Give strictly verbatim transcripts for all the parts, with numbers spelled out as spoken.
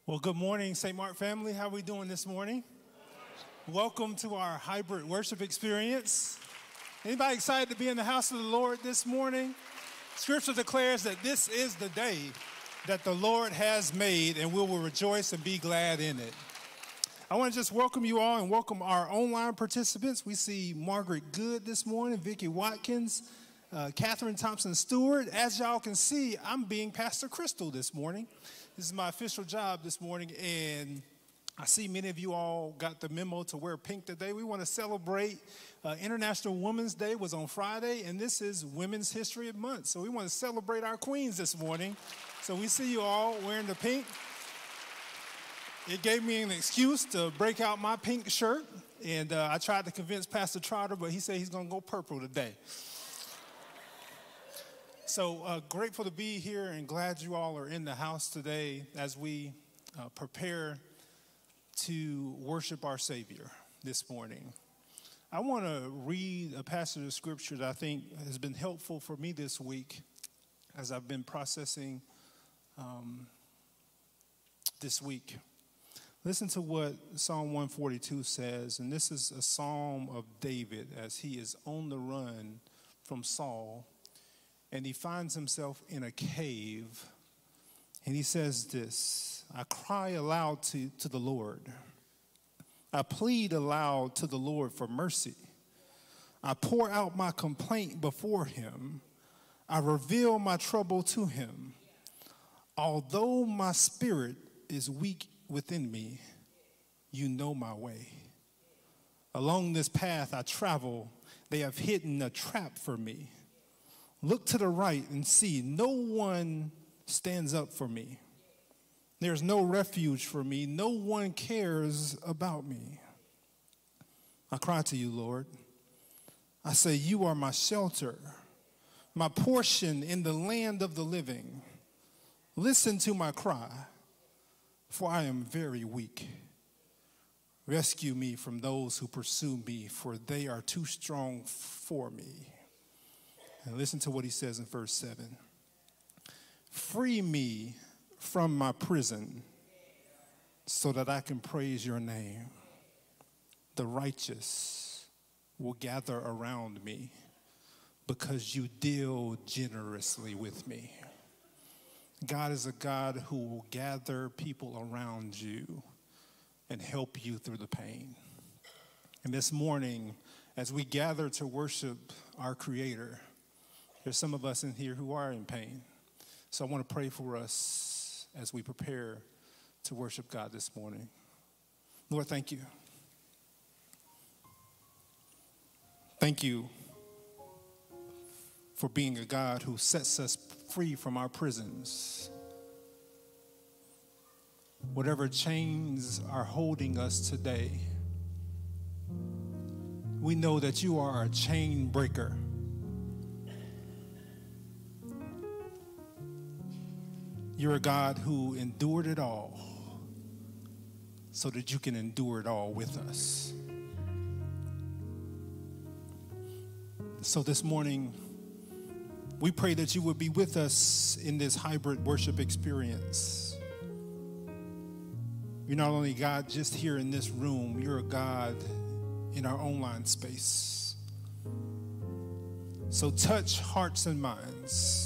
Well, good morning, Saint Mark family. How are we doing this morning? Welcome to our hybrid worship experience. Anybody excited to be in the house of the Lord this morning? Scripture declares that this is the day that the Lord has made, and we will rejoice and be glad in it. I want to just welcome you all and welcome our online participants. We see Margaret Good this morning, Vicki Watkins, uh, Catherine Thompson Stewart. As y'all can see, I'm being Pastor Crystal this morning. This is my official job this morning, and I see many of you all got the memo to wear pink today. We want to celebrate uh, International Women's Day was on Friday, and this is Women's History Month. So we want to celebrate our queens this morning. So we see you all wearing the pink. It gave me an excuse to break out my pink shirt, and uh, I tried to convince Pastor Trotter, but he said he's going to go purple today. So uh, grateful to be here and glad you all are in the house today as we uh, prepare to worship our Savior this morning. I want to read a passage of scripture that I think has been helpful for me this week as I've been processing um, this week. Listen to what Psalm one forty-two says, and this is a psalm of David as he is on the run from Saul. And he finds himself in a cave, and he says this: I cry aloud to, to the Lord. I plead aloud to the Lord for mercy. I pour out my complaint before him. I reveal my trouble to him. Although my spirit is weak within me, you know my way. Along this path I travel, they have hidden a trap for me. Look to the right and see, no one stands up for me. There's no refuge for me. No one cares about me. I cry to you, Lord. I say, you are my shelter, my portion in the land of the living. Listen to my cry, for I am very weak. Rescue me from those who pursue me, for they are too strong for me. And listen to what he says in verse seven. Free me from my prison so that I can praise your name. The righteous will gather around me because you deal generously with me. God is a God who will gather people around you and help you through the pain. And this morning, as we gather to worship our Creator, there's some of us in here who are in pain. So I want to pray for us as we prepare to worship God this morning. Lord, thank you. Thank you for being a God who sets us free from our prisons. Whatever chains are holding us today, we know that you are a chain breaker. You're a God who endured it all so that you can endure it all with us. So this morning, we pray that you would be with us in this hybrid worship experience. You're not only God just here in this room, you're a God in our online space. So touch hearts and minds.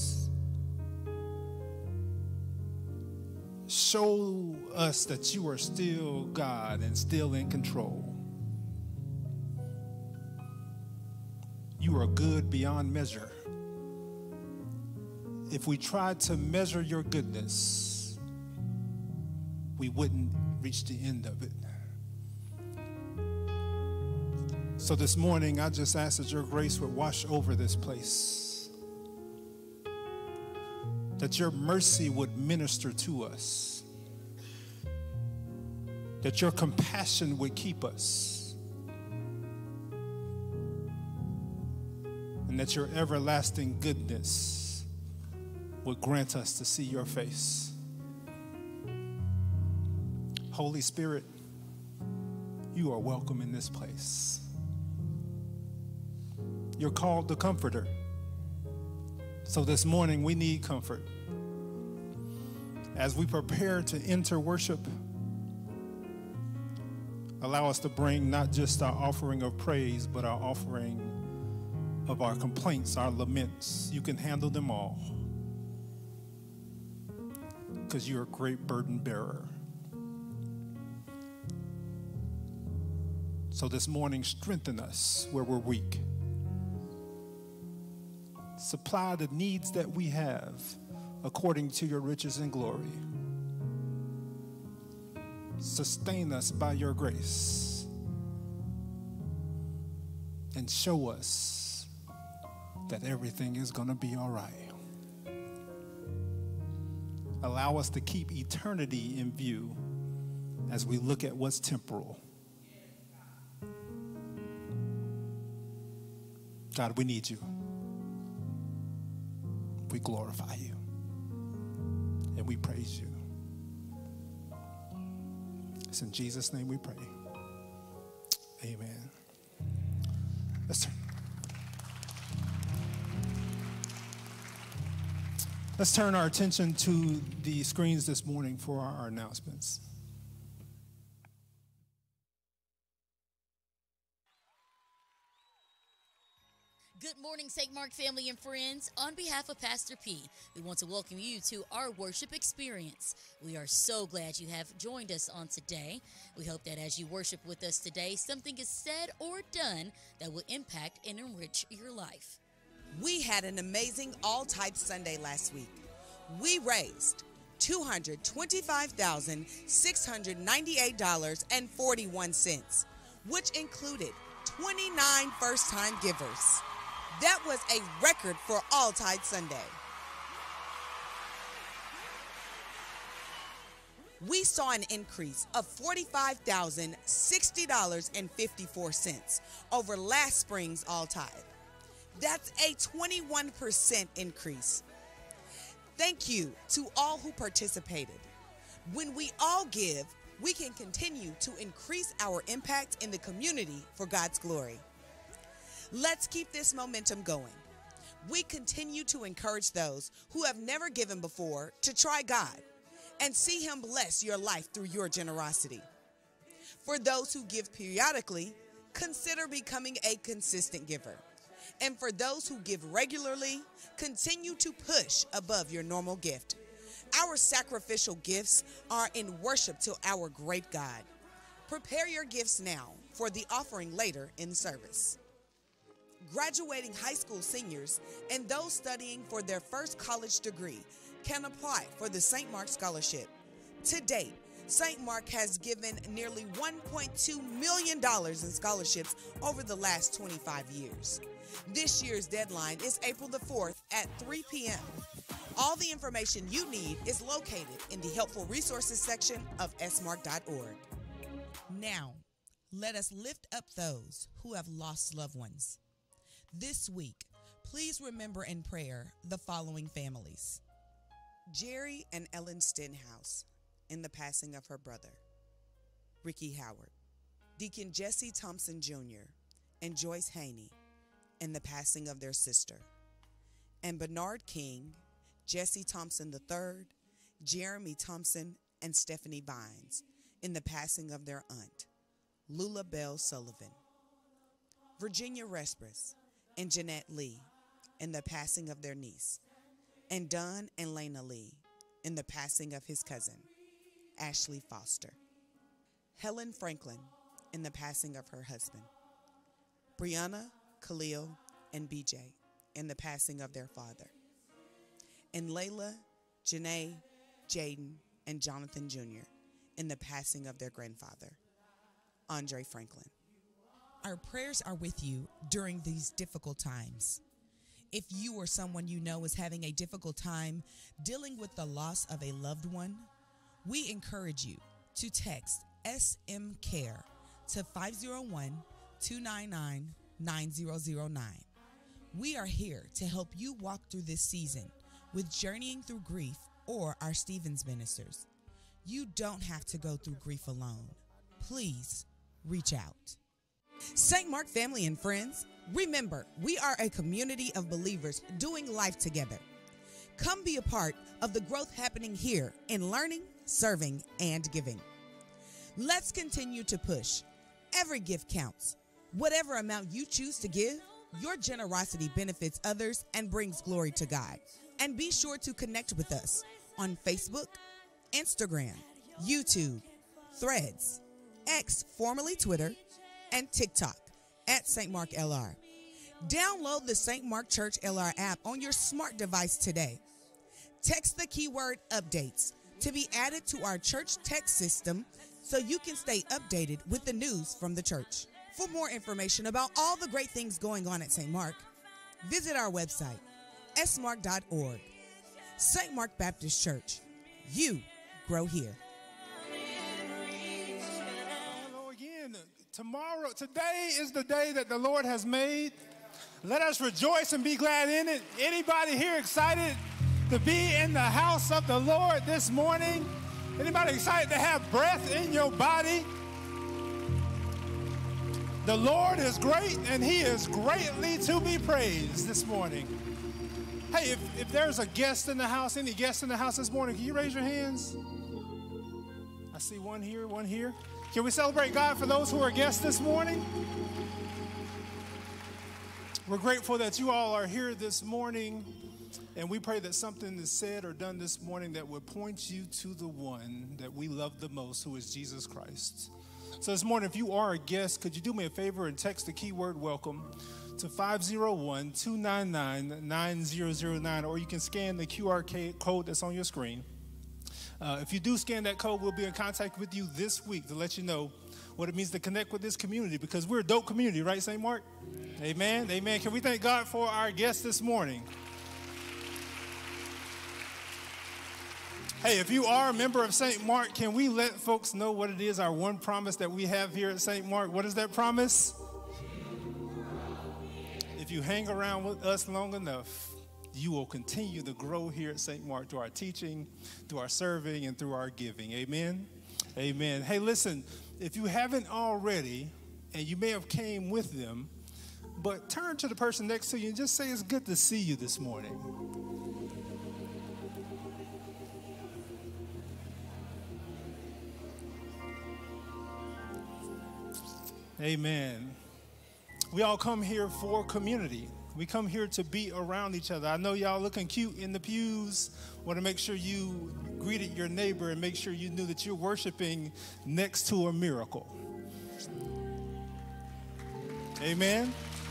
Show us that you are still God and still in control. You are good beyond measure. If we tried to measure your goodness, we wouldn't reach the end of it. So this morning, I just ask that your grace would wash over this place. That your mercy would minister to us. That your compassion would keep us. And that your everlasting goodness would grant us to see your face. Holy Spirit, you are welcome in this place. You're called the Comforter. So this morning, we need comfort. As we prepare to enter worship, allow us to bring not just our offering of praise, but our offering of our complaints, our laments. You can handle them all because you're a great burden bearer. So this morning, strengthen us where we're weak. Supply the needs that we have according to your riches and glory. Sustain us by your grace and show us that everything is going to be all right. Allow us to keep eternity in view as we look at what's temporal. God, we need you. We glorify you. And we praise you. It's in Jesus' name we pray. Amen. Let's turn. Let's turn our attention to the screens this morning for our announcements. Good morning, Saint Mark family and friends. On behalf of Pastor P, we want to welcome you to our worship experience. We are so glad you have joined us on today. We hope that as you worship with us today, something is said or done that will impact and enrich your life. We had an amazing All-Type Sunday last week. We raised two hundred twenty-five thousand six hundred ninety-eight dollars and forty-one cents, which included twenty-nine first-time givers. That was a record for All-Type Sunday. We saw an increase of forty-five thousand sixty dollars and fifty-four cents over last spring's All-Type. That's a twenty-one percent increase. Thank you to all who participated. When we all give, we can continue to increase our impact in the community for God's glory. Let's keep this momentum going. We continue to encourage those who have never given before to try God and see Him bless your life through your generosity. For those who give periodically, consider becoming a consistent giver. And for those who give regularly, continue to push above your normal gift. Our sacrificial gifts are in worship to our great God. Prepare your gifts now for the offering later in the service. Graduating high school seniors and those studying for their first college degree can apply for the Saint Mark Scholarship. To date, Saint Mark has given nearly one point two million dollars in scholarships over the last twenty-five years. This year's deadline is April the fourth at three p.m. All the information you need is located in the Helpful Resources section of s mark dot org. Now, let us lift up those who have lost loved ones. This week, please remember in prayer the following families: Jerry and Ellen Stenhouse in the passing of her brother, Ricky Howard; Deacon Jesse Thompson Junior and Joyce Haney in the passing of their sister; and Bernard King, Jesse Thompson the third, Jeremy Thompson, and Stephanie Vines in the passing of their aunt, Lula Bell Sullivan; Virginia Respris and Jeanette Lee in the passing of their niece; and Don and Lena Lee in the passing of his cousin, Ashley Foster; Helen Franklin in the passing of her husband; Brianna, Khalil, and B J in the passing of their father; and Layla, Janae, Jaden, and Jonathan Junior in the passing of their grandfather, Andre Franklin. Our prayers are with you during these difficult times. If you or someone you know is having a difficult time dealing with the loss of a loved one, we encourage you to text S M CARE to five oh one, two nine nine, nine zero zero nine. We are here to help you walk through this season with Journeying Through Grief or our Stevens ministers. You don't have to go through grief alone. Please reach out. Saint Mark family and friends, remember, we are a community of believers doing life together. Come be a part of the growth happening here in learning, serving, and giving. Let's continue to push. Every gift counts. Whatever amount you choose to give, your generosity benefits others and brings glory to God. And be sure to connect with us on Facebook, Instagram, YouTube, Threads, X, formerly Twitter, and TikTok at Saint Mark L R. Download the Saint Mark Church L R app on your smart device today. Text the keyword updates to be added to our church text system so you can stay updated with the news from the church. For more information about all the great things going on at Saint Mark, visit our website, s mark dot org. Saint Mark Baptist Church. You grow here. Hello again. Tomorrow, today is the day that the Lord has made. Let us rejoice and be glad in it. Anybody here excited to be in the house of the Lord this morning? Anybody excited to have breath in your body? The Lord is great, and he is greatly to be praised this morning. Hey, if, if there's a guest in the house, any guests in the house this morning, can you raise your hands? I see one here, one here. Can we celebrate God for those who are guests this morning? We're grateful that you all are here this morning, and we pray that something is said or done this morning that would point you to the one that we love the most, who is Jesus Christ. So this morning, if you are a guest, could you do me a favor and text the keyword welcome to five oh one, two nine nine, nine zero zero nine, or you can scan the Q R code that's on your screen. Uh, if you do scan that code, we'll be in contact with you this week to let you know what it means to connect with this community, because we're a dope community, right, Saint Mark? Amen, amen. Can we thank God for our guests this morning? Hey, if you are a member of Saint Mark, can we let folks know what it is, our one promise that we have here at Saint Mark? What is that promise? If you hang around with us long enough, you will continue to grow here at Saint Mark through our teaching, through our serving, and through our giving. Amen? Amen. Hey, listen, if you haven't already, and you may have came with them, but turn to the person next to you and just say, it's good to see you this morning. Amen. We all come here for community. We come here to be around each other. I know y'all looking cute in the pews. Want to make sure you greeted your neighbor and make sure you knew that you're worshiping next to a miracle. Amen.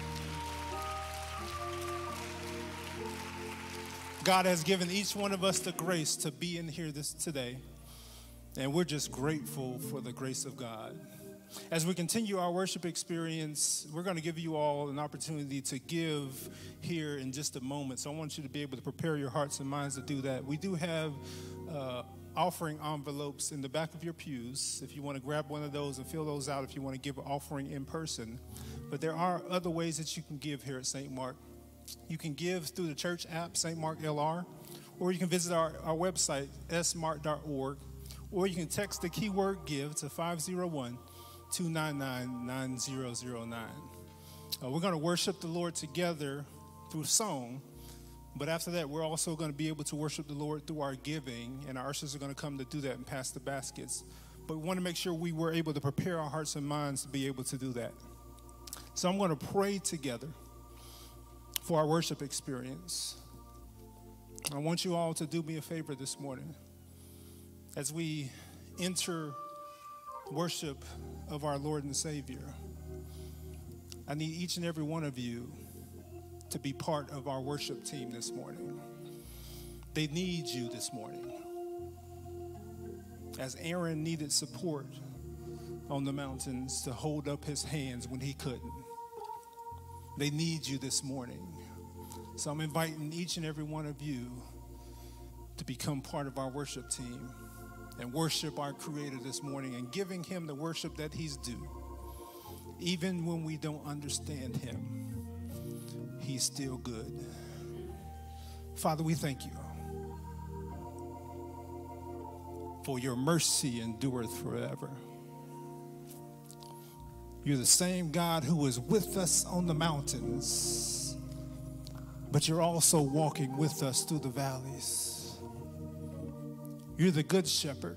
God has given each one of us the grace to be in here this today, and we're just grateful for the grace of God. As we continue our worship experience, we're going to give you all an opportunity to give here in just a moment. So I want you to be able to prepare your hearts and minds to do that. We do have uh, offering envelopes in the back of your pews. If you want to grab one of those and fill those out if you want to give an offering in person. But there are other ways that you can give here at Saint Mark. You can give through the church app, Saint Mark L R, or you can visit our, our website, s mark dot org, or you can text the keyword give to five oh one, two nine nine, nine zero zero nine. Uh, we're going to worship the Lord together through song, but after that, we're also going to be able to worship the Lord through our giving, and our ushers are going to come to do that and pass the baskets. But we want to make sure we were able to prepare our hearts and minds to be able to do that. So I'm going to pray together for our worship experience. I want you all to do me a favor this morning as we enter worship of our Lord and Savior. I need each and every one of you to be part of our worship team this morning. They need you this morning. As Aaron needed support on the mountains to hold up his hands when he couldn't. They need you this morning. So I'm inviting each and every one of you to become part of our worship team and worship our Creator this morning and giving him the worship that he's due. Even when we don't understand him, he's still good. Father, we thank you for your mercy endureth forever. You're the same God who was with us on the mountains but you're also walking with us through the valleys. You're the good shepherd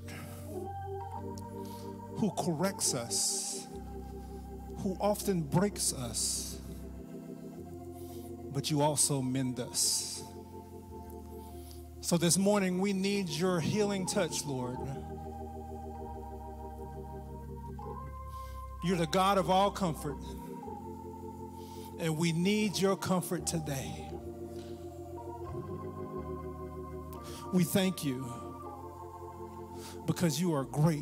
who corrects us, who often breaks us, but you also mend us. So this morning, we need your healing touch, Lord. You're the God of all comfort, and we need your comfort today. We thank you because you are great,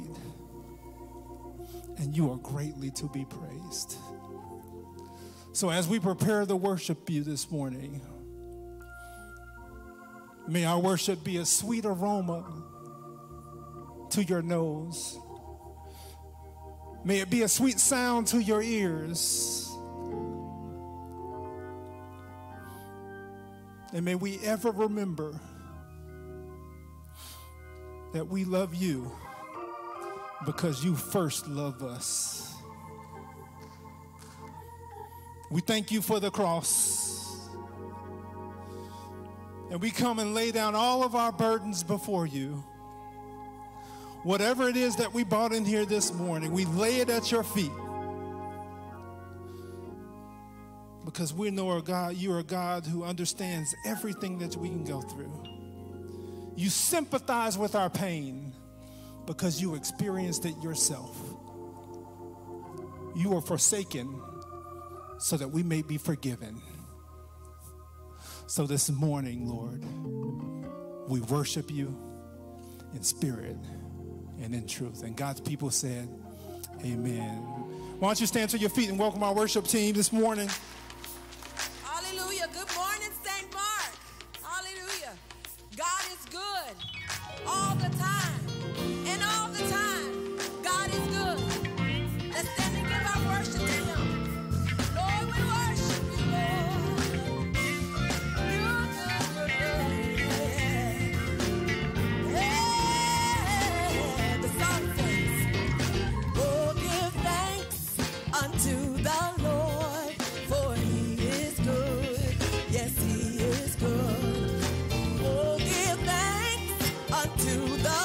and you are greatly to be praised. So as we prepare to worship you this morning, may our worship be a sweet aroma to your nose. May it be a sweet sound to your ears. And may we ever remember that we love you because you first love us. We thank you for the cross. And we come and lay down all of our burdens before you. Whatever it is that we brought in here this morning, we lay it at your feet. Because we know, our God, you are a God who understands everything that we can go through. You sympathize with our pain because you experienced it yourself. You were forsaken so that we may be forgiven. So this morning, Lord, we worship you in spirit and in truth. And God's people said, amen. Why don't you stand to your feet and welcome our worship team this morning. Hallelujah. Good morning, Saint Mark. Hallelujah. God is good all the time. And all the time, God is good. Let's stand and give our worship to him. Lord, we worship you, Lord. You're good, you're good. Yeah. The song says, oh, give thanks unto the Lord, for he is good. Yes, he is good. Oh, give thanks unto the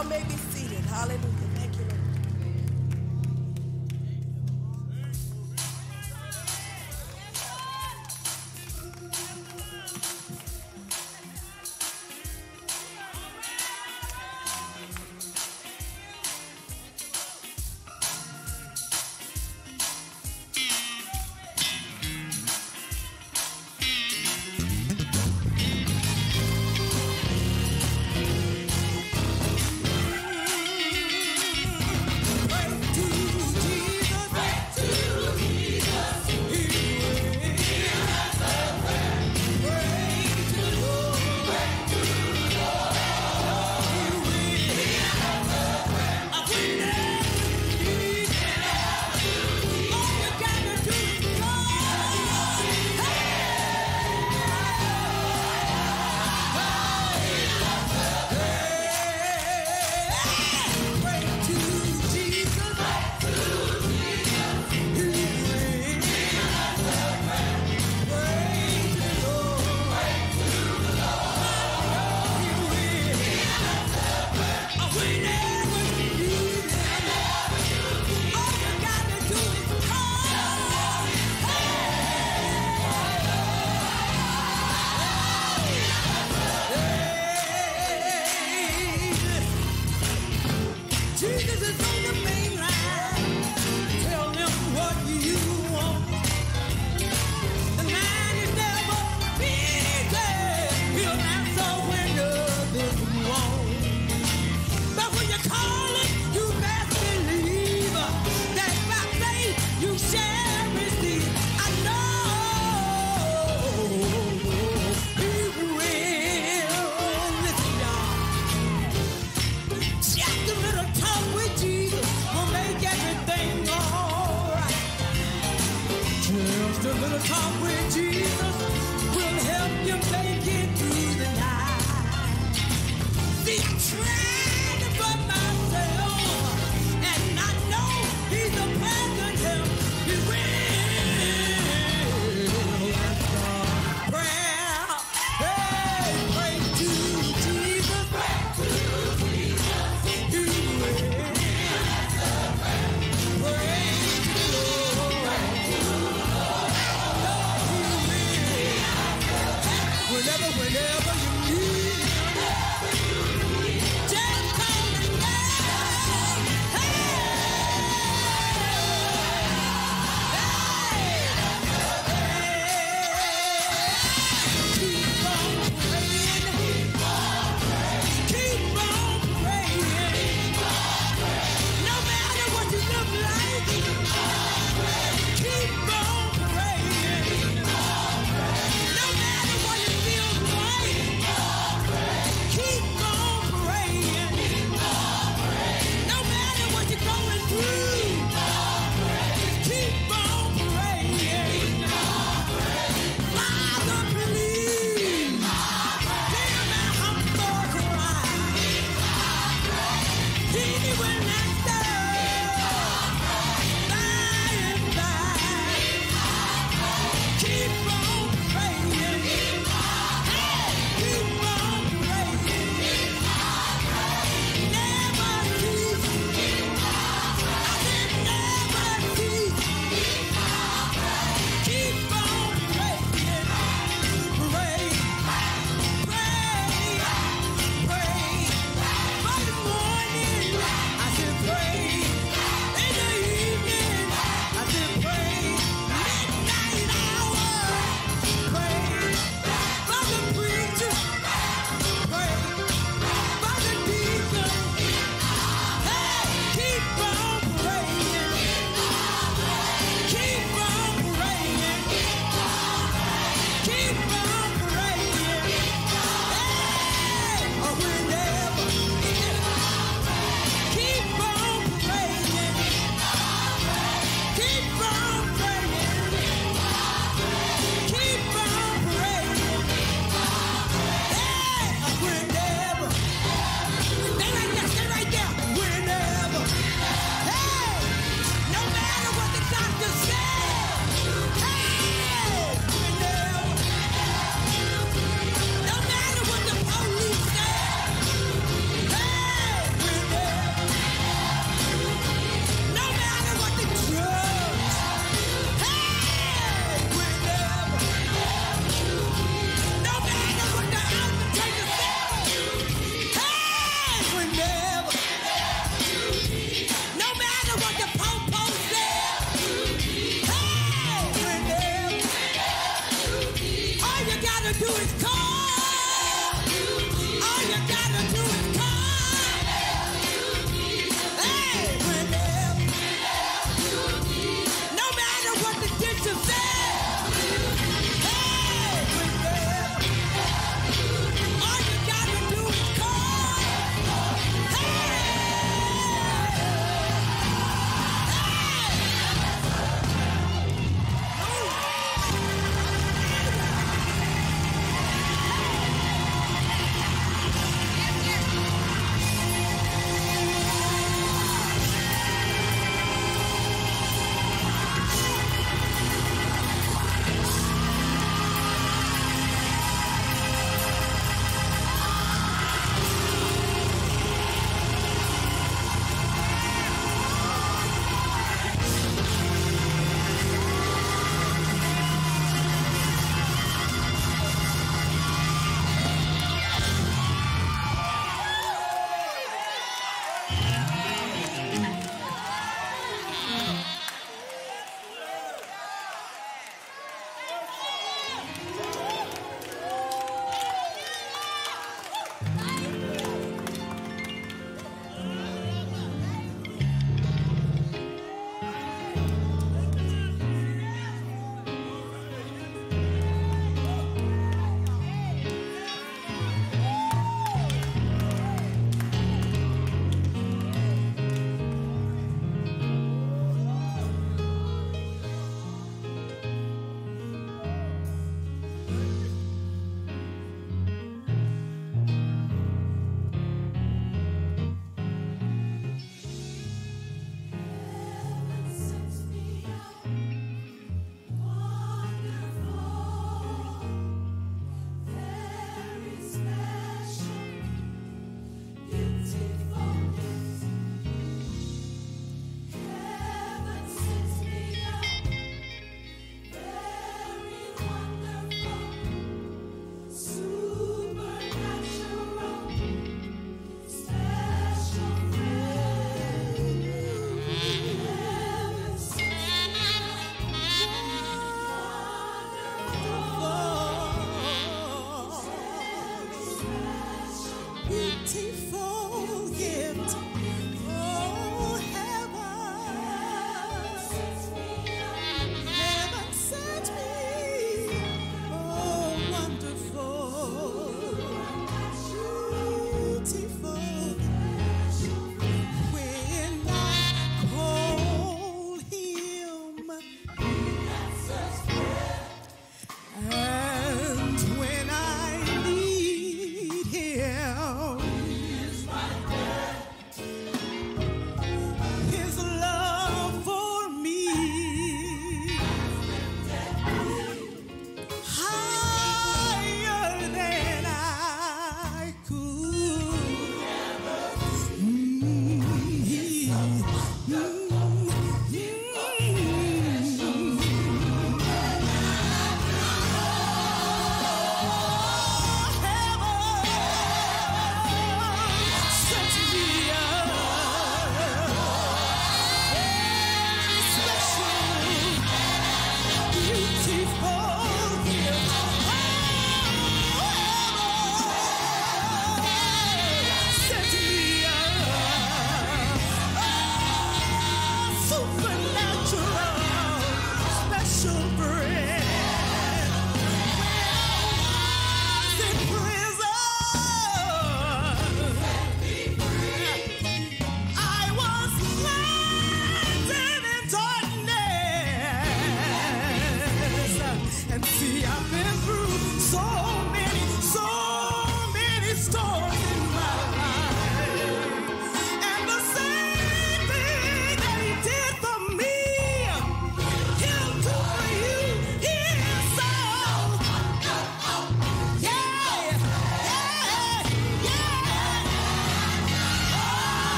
Y'all may be seated. Hallelujah. Thank you, Lord.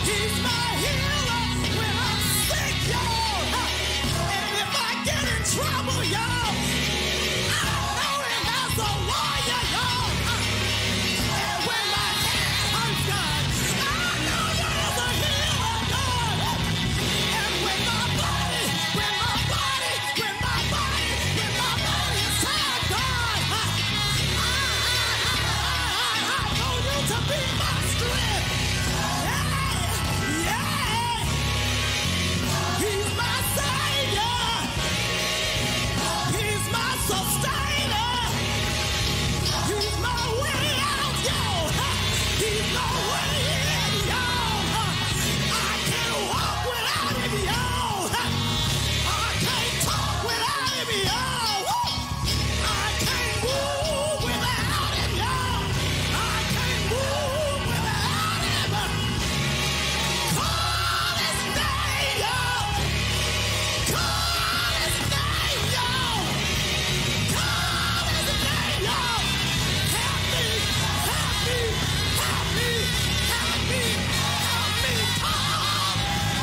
He's my healer when I'm sick, y'all. And if I get in trouble, y'all, I know him as a warrior, y'all. And when my head hurts, God, I know you're a healer, God. And when my body, when my body, when my body, when my body is tired, God, I, I, I, I, I know you to be my strength. Yeah, yeah. He's my savior. He's my sustainer. He's my way out, y'all. He's my way in, y'all. I can't walk without him, y'all. I can't talk without him, y'all. I can't move without him, y'all. I can't move without him. Call his name, y'all. Call his name, y'all. Call his name, y'all. Help me, help me, help me, help me, help me call.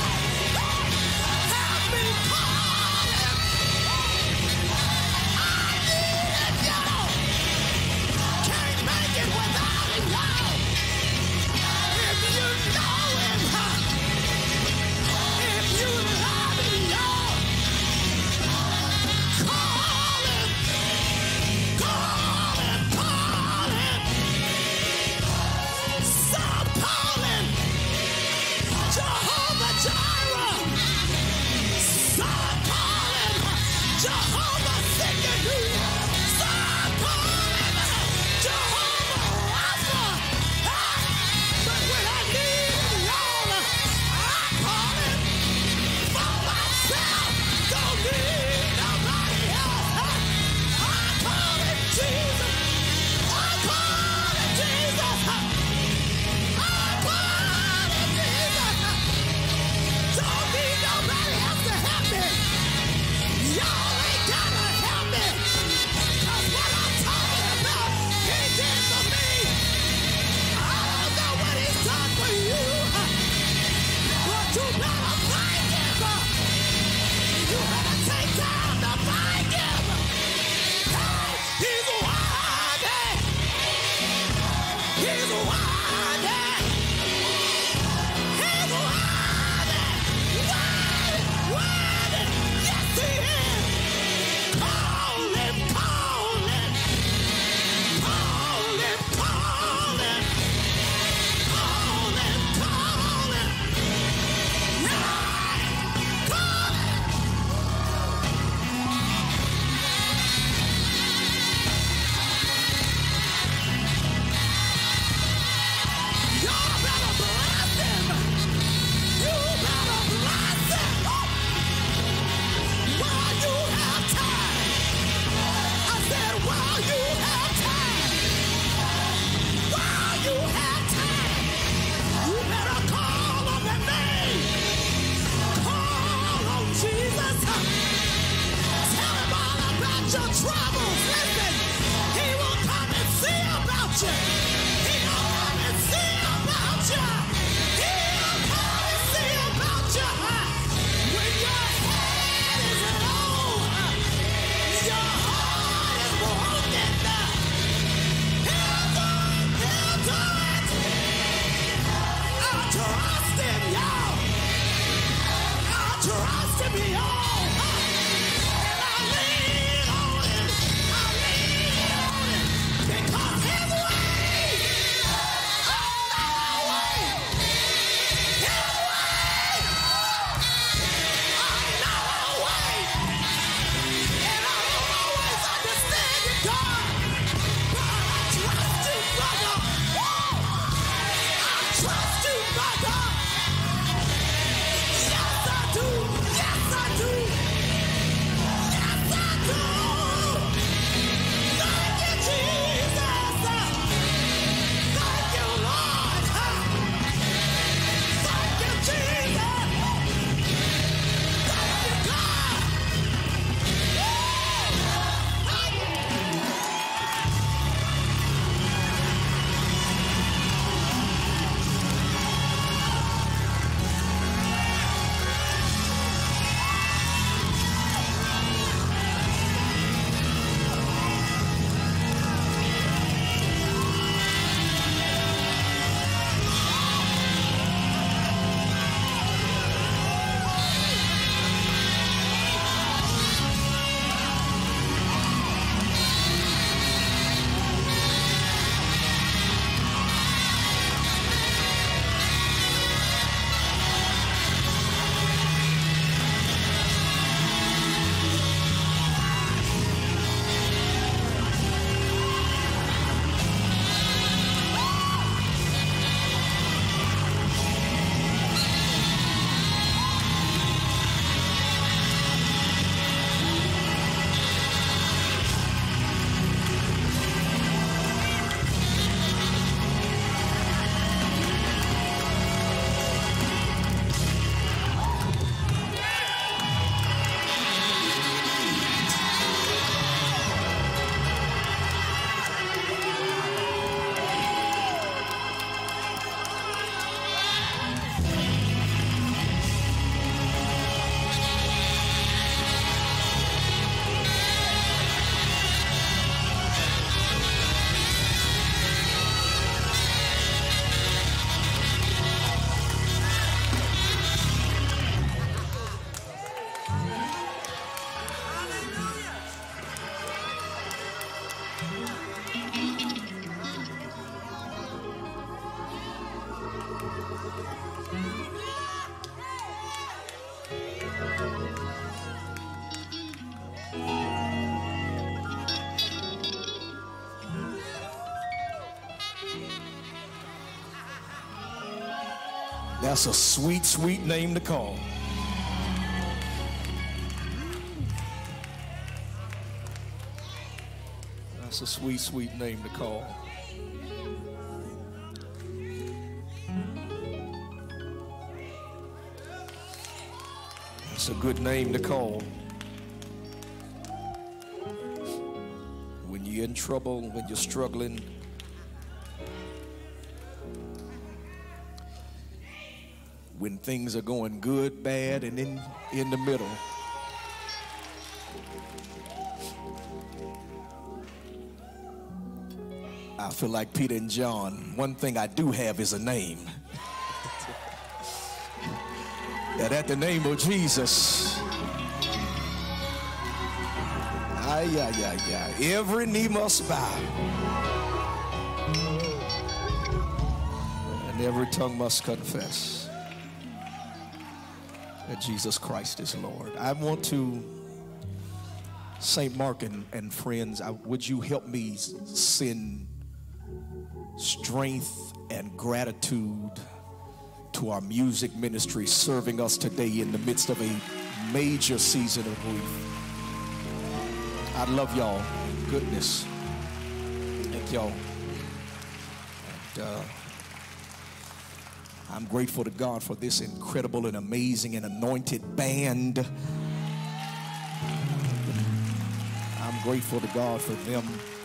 Help me call him. I need him, y'all. Can't make it without him, y'all. If you know him, huh? If you love him, y'all, call him, call him, call him. Stop calling Jehovah Jireh. Stop calling Jehovah Sikkenu. Stop calling Jehovah Rapha. Ah, But when I need him, y'all, I call him for myself. Don't need nobody else. I call him Jesus. I call him Jesus. I call him Jesus. Don't need nobody else to help me. Y'all ain't gotta help me. 'Cause what I'm talking about, he did for me. I don't know what he's done for you, but you better thank him. You better take time to thank him. Hey, he's worthy. He's worthy. He's worthy. Worthy, worthy. Yes, he is. Call him, call him. Call him, call him. Call him, call him. Yeah, call him. Y'all better bless him. You better bless him. While you have time. I said while you have time. While you have time. You better call on the name. Call on Jesus. Tell him all about your troubles. Listen, he will come and see about you. He'll come and see about you. He'll come and see about you. When your head is low, your heart is broken. He'll do it. He'll do it. I trust him, y'all. I trust him, y'all. And I lean on him. I lean on him. Because his way, oh, my way. His way, another way. And I don't always understand it, God. But I trust you, brother. I trust you, brother. Yes, I do. Yes, I do. Yes, I do. Thank you, Jesus. Thank you, Lord. Thank you, Jesus. Thank you, God. Woo! That's a sweet, sweet name to call. That's a sweet, sweet name to call. It's a good name to call. When you're in trouble, when you're struggling, when things are going good, bad, and in, in the middle. I feel like Peter and John. One thing I do have is a name. That at the name of Jesus, ay, ay, ay, ay, every knee must bow. And every tongue must confess that Jesus Christ is Lord. I want to, Saint Mark and, and friends, I, would you help me send strength and gratitude to our music ministry serving us today in the midst of a major season of grief. I love y'all. Goodness. Thank y'all. And, uh, I'm grateful to God for this incredible and amazing and anointed band. I'm grateful to God for them.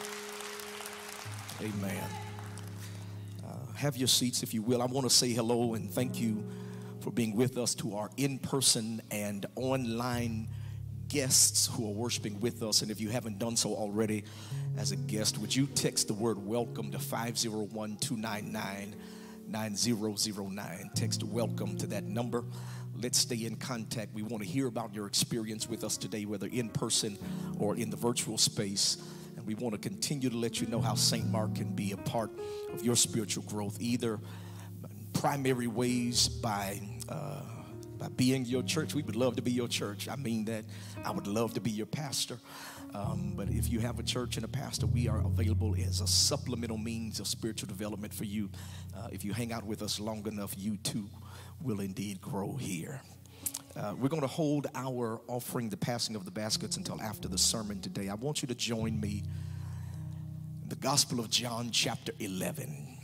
Amen. Uh, have your seats, if you will. I want to say hello and thank you for being with us, to our in-person and online guests who are worshiping with us. And if you haven't done so already as a guest, would you text the word welcome to five oh one, two nine nine, nine zero zero nine. Text welcome to that number. Let's stay in contact. We want to hear about your experience with us today, whether in person or in the virtual space. And we want to continue to let you know how Saint Mark can be a part of your spiritual growth, either primary ways by uh, by being your church. We would love to be your church. I mean that. I would love to be your pastor. Um, but if you have a church and a pastor, we are available as a supplemental means of spiritual development for you. Uh, if you hang out with us long enough, you too will indeed grow here. Uh, we're going to hold our offering, the passing of the baskets, until after the sermon today. I want you to join me in the Gospel of John, chapter eleven,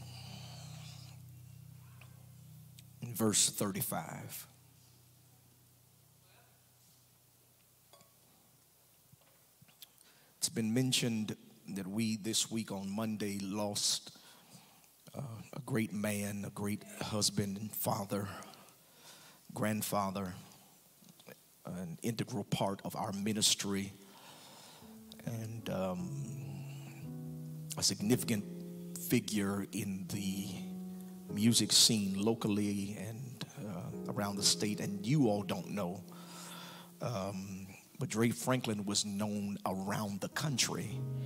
in verse thirty-five. It's been mentioned that we this week on Monday lost uh, a great man, a great husband and father, grandfather, an integral part of our ministry, and um, a significant figure in the music scene locally and uh, around the state. And you all don't know, um, but Dre Franklin was known around the country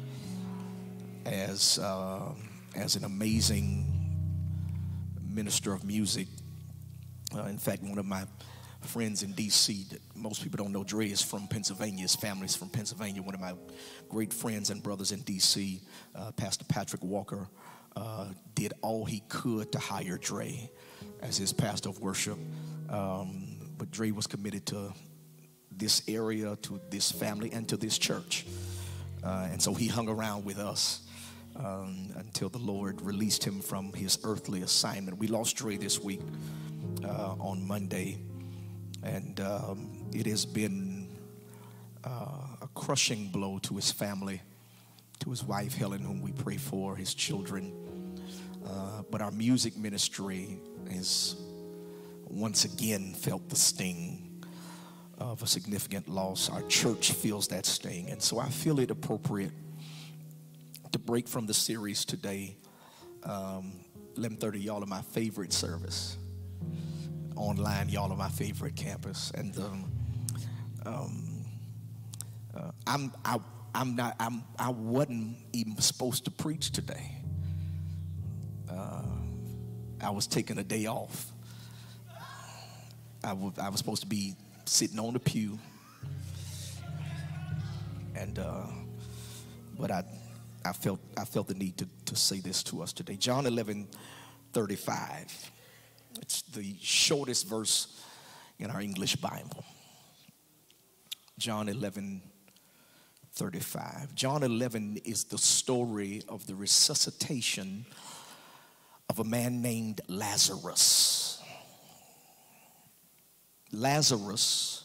as uh, as an amazing minister of music. Uh, in fact, one of my friends in D C, that most people don't know, Dre is from Pennsylvania. His family's from Pennsylvania. One of my great friends and brothers in D C, uh, Pastor Patrick Walker, uh, did all he could to hire Dre as his pastor of worship. Um, but Dre was committed to this area, to this family, and to this church. Uh, and so he hung around with us um, until the Lord released him from his earthly assignment. We lost Dre this week uh, on Monday. And um, it has been uh, a crushing blow to his family, to his wife, Helen, whom we pray for, his children. Uh, but our music ministry has once again felt the sting of a significant loss. Our church feels that sting. And so I feel it appropriate to break from the series today. Um, eleven thirty, y'all are my favorite service. Online, y'all are my favorite campus. And um, um, uh, I'm I, I'm not I'm I wasn't even supposed to preach today. Uh, I was taking a day off, I, w- I was supposed to be sitting on the pew. And, uh, but I, I felt, I felt the need to, to say this to us today. John eleven thirty-five. It's the shortest verse in our English Bible. John eleven thirty-five. John eleven is the story of the resuscitation of a man named Lazarus. Lazarus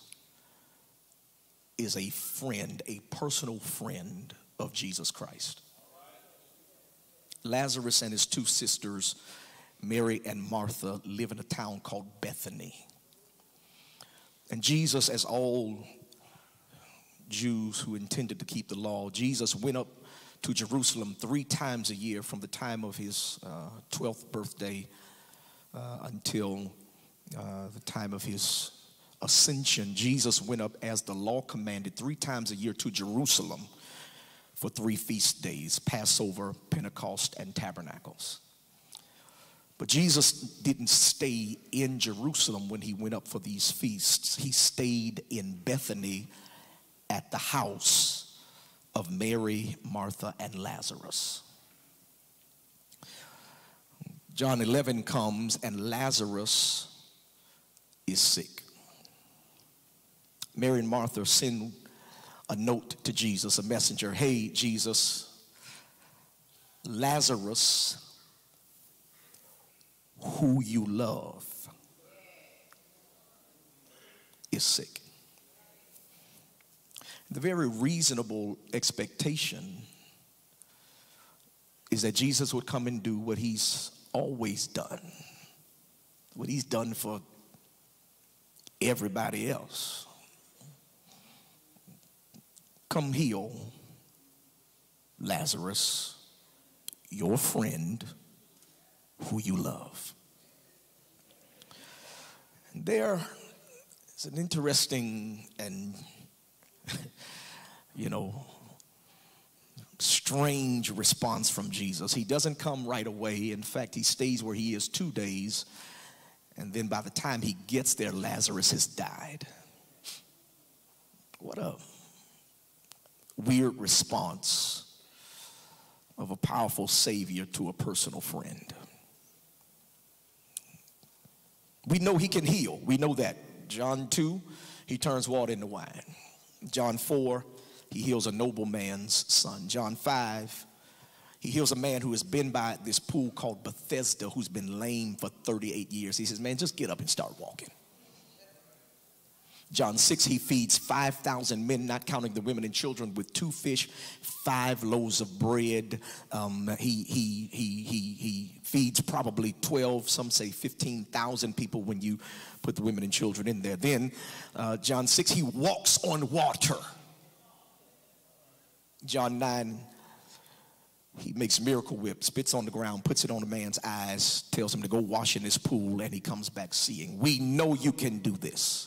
is a friend, a personal friend of Jesus Christ. Lazarus and his two sisters, Mary and Martha, live in a town called Bethany. And Jesus, as all Jews who intended to keep the law, Jesus went up to Jerusalem three times a year from the time of his uh, twelfth birthday uh, until uh, the time of his ascension. Jesus went up as the law commanded three times a year to Jerusalem for three feast days: Passover, Pentecost, and Tabernacles. But Jesus didn't stay in Jerusalem when he went up for these feasts. He stayed in Bethany at the house of Mary, Martha, and Lazarus. John eleven comes and Lazarus is sick. Mary and Martha send a note to Jesus, a messenger. Hey, Jesus, Lazarus, who you love, is sick. The very reasonable expectation is that Jesus would come and do what he's always done, what he's done for everybody else. Come heal Lazarus, your friend, who you love. And there is an interesting and, you know, strange response from Jesus. He doesn't come right away. In fact, he stays where he is two days. And then by the time he gets there, Lazarus has died. What a weird response of a powerful Savior to a personal friend. We know he can heal. We know that. John two, he turns water into wine. John four, he heals a nobleman's son. John five, he heals a man who has been by this pool called Bethesda, who's been lame for thirty-eight years. He says, man, just get up and start walking. John six, he feeds five thousand men, not counting the women and children, with two fish, five loaves of bread. Um, he, he, he, he, he feeds probably twelve, some say fifteen thousand people when you put the women and children in there. Then uh, John six, he walks on water. John nine, he makes Miracle Whip, spits on the ground, puts it on a man's eyes, tells him to go wash in this pool, and he comes back seeing. We know you can do this.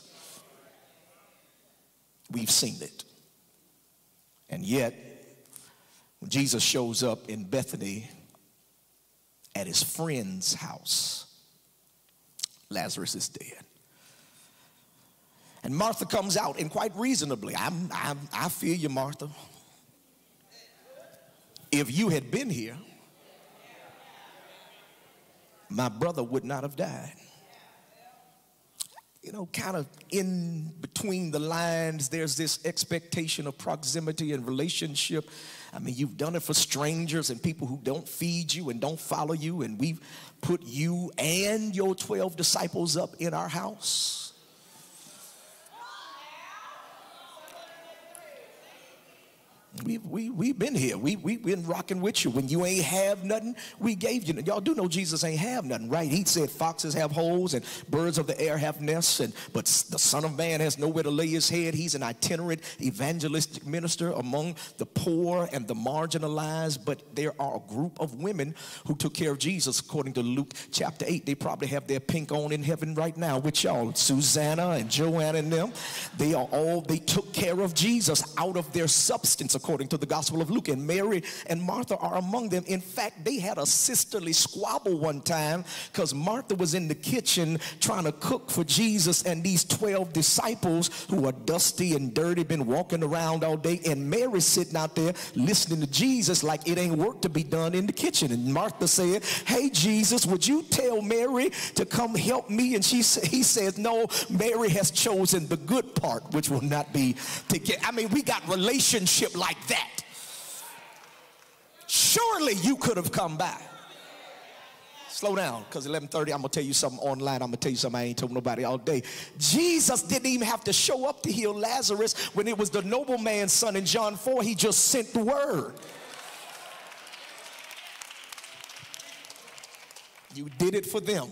We've seen it. And yet, when Jesus shows up in Bethany at his friend's house, Lazarus is dead. And Martha comes out, and quite reasonably, I'm, I'm, I feel you, Martha. If you had been here, my brother would not have died. You know, kind of in between the lines, there's this expectation of proximity and relationship. I mean, you've done it for strangers and people who don't feed you and don't follow you, and we've put you and your twelve disciples up in our house. We've, we, we've been here. We, we've been rocking with you. When you ain't have nothing, we gave you. Y'all do know Jesus ain't have nothing, right? He said foxes have holes and birds of the air have nests, and but the Son of Man has nowhere to lay his head. He's an itinerant evangelistic minister among the poor and the marginalized. But there are a group of women who took care of Jesus, according to Luke chapter eight. They probably have their pink on in heaven right now with y'all. Susanna and Joanna and them. They are all, they took care of Jesus out of their substance, according to the Gospel of Luke. And Mary and Martha are among them. In fact, they had a sisterly squabble one time because Martha was in the kitchen trying to cook for Jesus and these twelve disciples who are dusty and dirty, been walking around all day. And Mary's sitting out there listening to Jesus like it ain't work to be done in the kitchen. And Martha said, hey, Jesus, would you tell Mary to come help me? And she he says, no, Mary has chosen the good part, which will not be to get. I mean, we got relationship like that. Surely you could have come by. Slow down, because eleven thirty, I'm going to tell you something online. I'm going to tell you something I ain't told nobody all day. Jesus didn't even have to show up to heal Lazarus when it was the nobleman's son in John four. He just sent the word. You did it for them.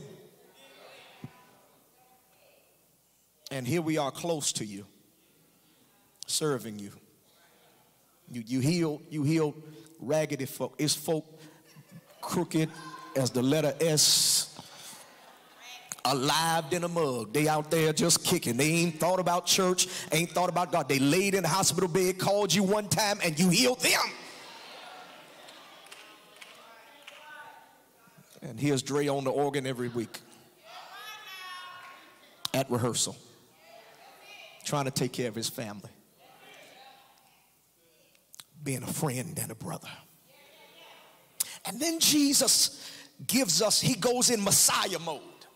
And here we are close to you, serving you. You, you heal, you heal raggedy folk. It's folk crooked as the letter S, alive in a mug. They out there just kicking. They ain't thought about church, ain't thought about God. They laid in the hospital bed, called you one time, and you healed them. And here's Dre on the organ every week at rehearsal, trying to take care of his family, being a friend and a brother. And then Jesus gives us, he goes in Messiah mode,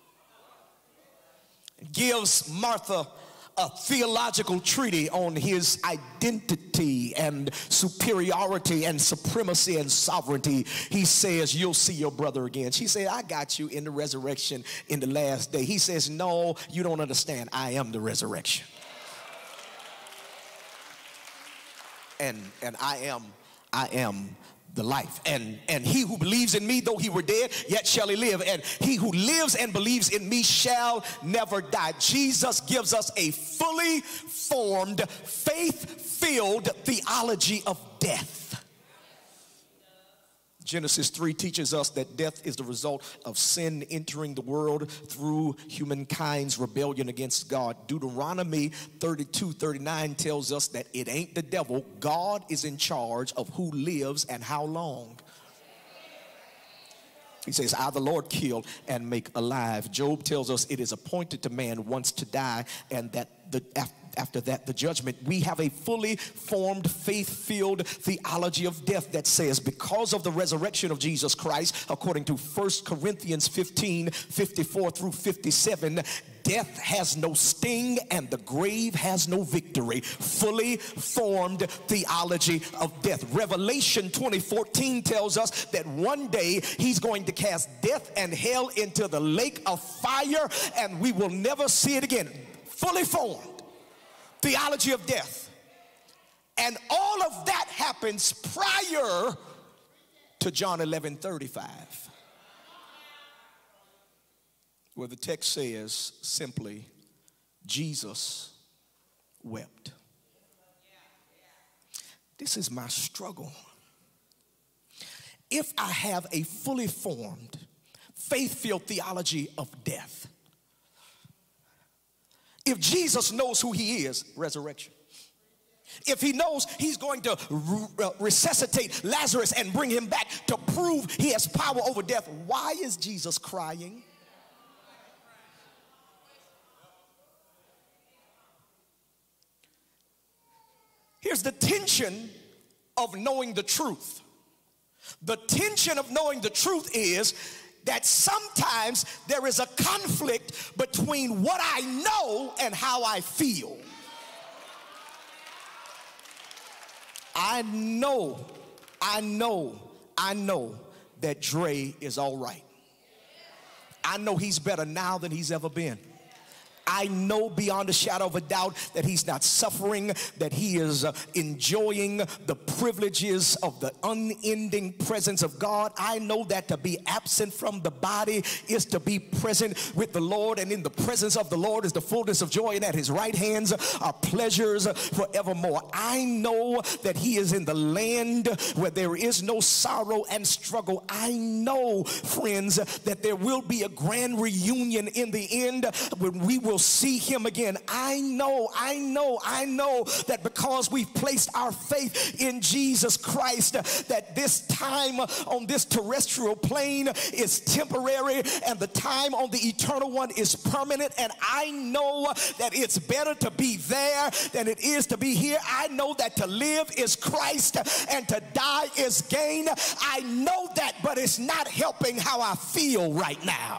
gives Martha a theological treatise on his identity and superiority and supremacy and sovereignty. He says, you'll see your brother again. She said, I got you in the resurrection in the last day. He says, no, you don't understand. I am the resurrection. And, and I am, I am the life. And, and he who believes in me, though he were dead, yet shall he live. And he who lives and believes in me shall never die. Jesus gives us a fully formed, faith-filled theology of death. Genesis three teaches us that death is the result of sin entering the world through humankind's rebellion against God. Deuteronomy thirty-two thirty-nine tells us that it ain't the devil. God is in charge of who lives and how long. He says, I, the Lord, kill and make alive. Job tells us it is appointed to man once to die, and that the after After that, the judgment. We have a fully formed, faith-filled theology of death that says because of the resurrection of Jesus Christ, according to First Corinthians fifteen, fifty-four through fifty-seven, death has no sting and the grave has no victory. Fully formed theology of death. Revelation twenty fourteen tells us that one day he's going to cast death and hell into the lake of fire, and we will never see it again. Fully formed theology of death. And all of that happens prior to John eleven thirty-five, where the text says simply, Jesus wept. This is my struggle. If I have a fully formed, faith-filled theology of death, if Jesus knows who he is, resurrection. If he knows he's going to resuscitate Lazarus and bring him back to prove he has power over death, why is Jesus crying? Here's the tension of knowing the truth. The tension of knowing the truth is that sometimes there is a conflict between what I know and how I feel. I know, I know, I know that Dre is all right. I know he's better now than he's ever been. I know beyond a shadow of a doubt that he's not suffering, that he is uh, enjoying the privileges of the unending presence of God. I know that to be absent from the body is to be present with the Lord, and in the presence of the Lord is the fullness of joy, and at his right hands are pleasures forevermore. I know that he is in the land where there is no sorrow and struggle. I know, friends, that there will be a grand reunion in the end when we will will see him again. I know, I know, I know that because we've placed our faith in Jesus Christ, that this time on this terrestrial plane is temporary and the time on the eternal one is permanent. And I know that it's better to be there than it is to be here. I know that to live is Christ and to die is gain. I know that, but it's not helping how I feel right now.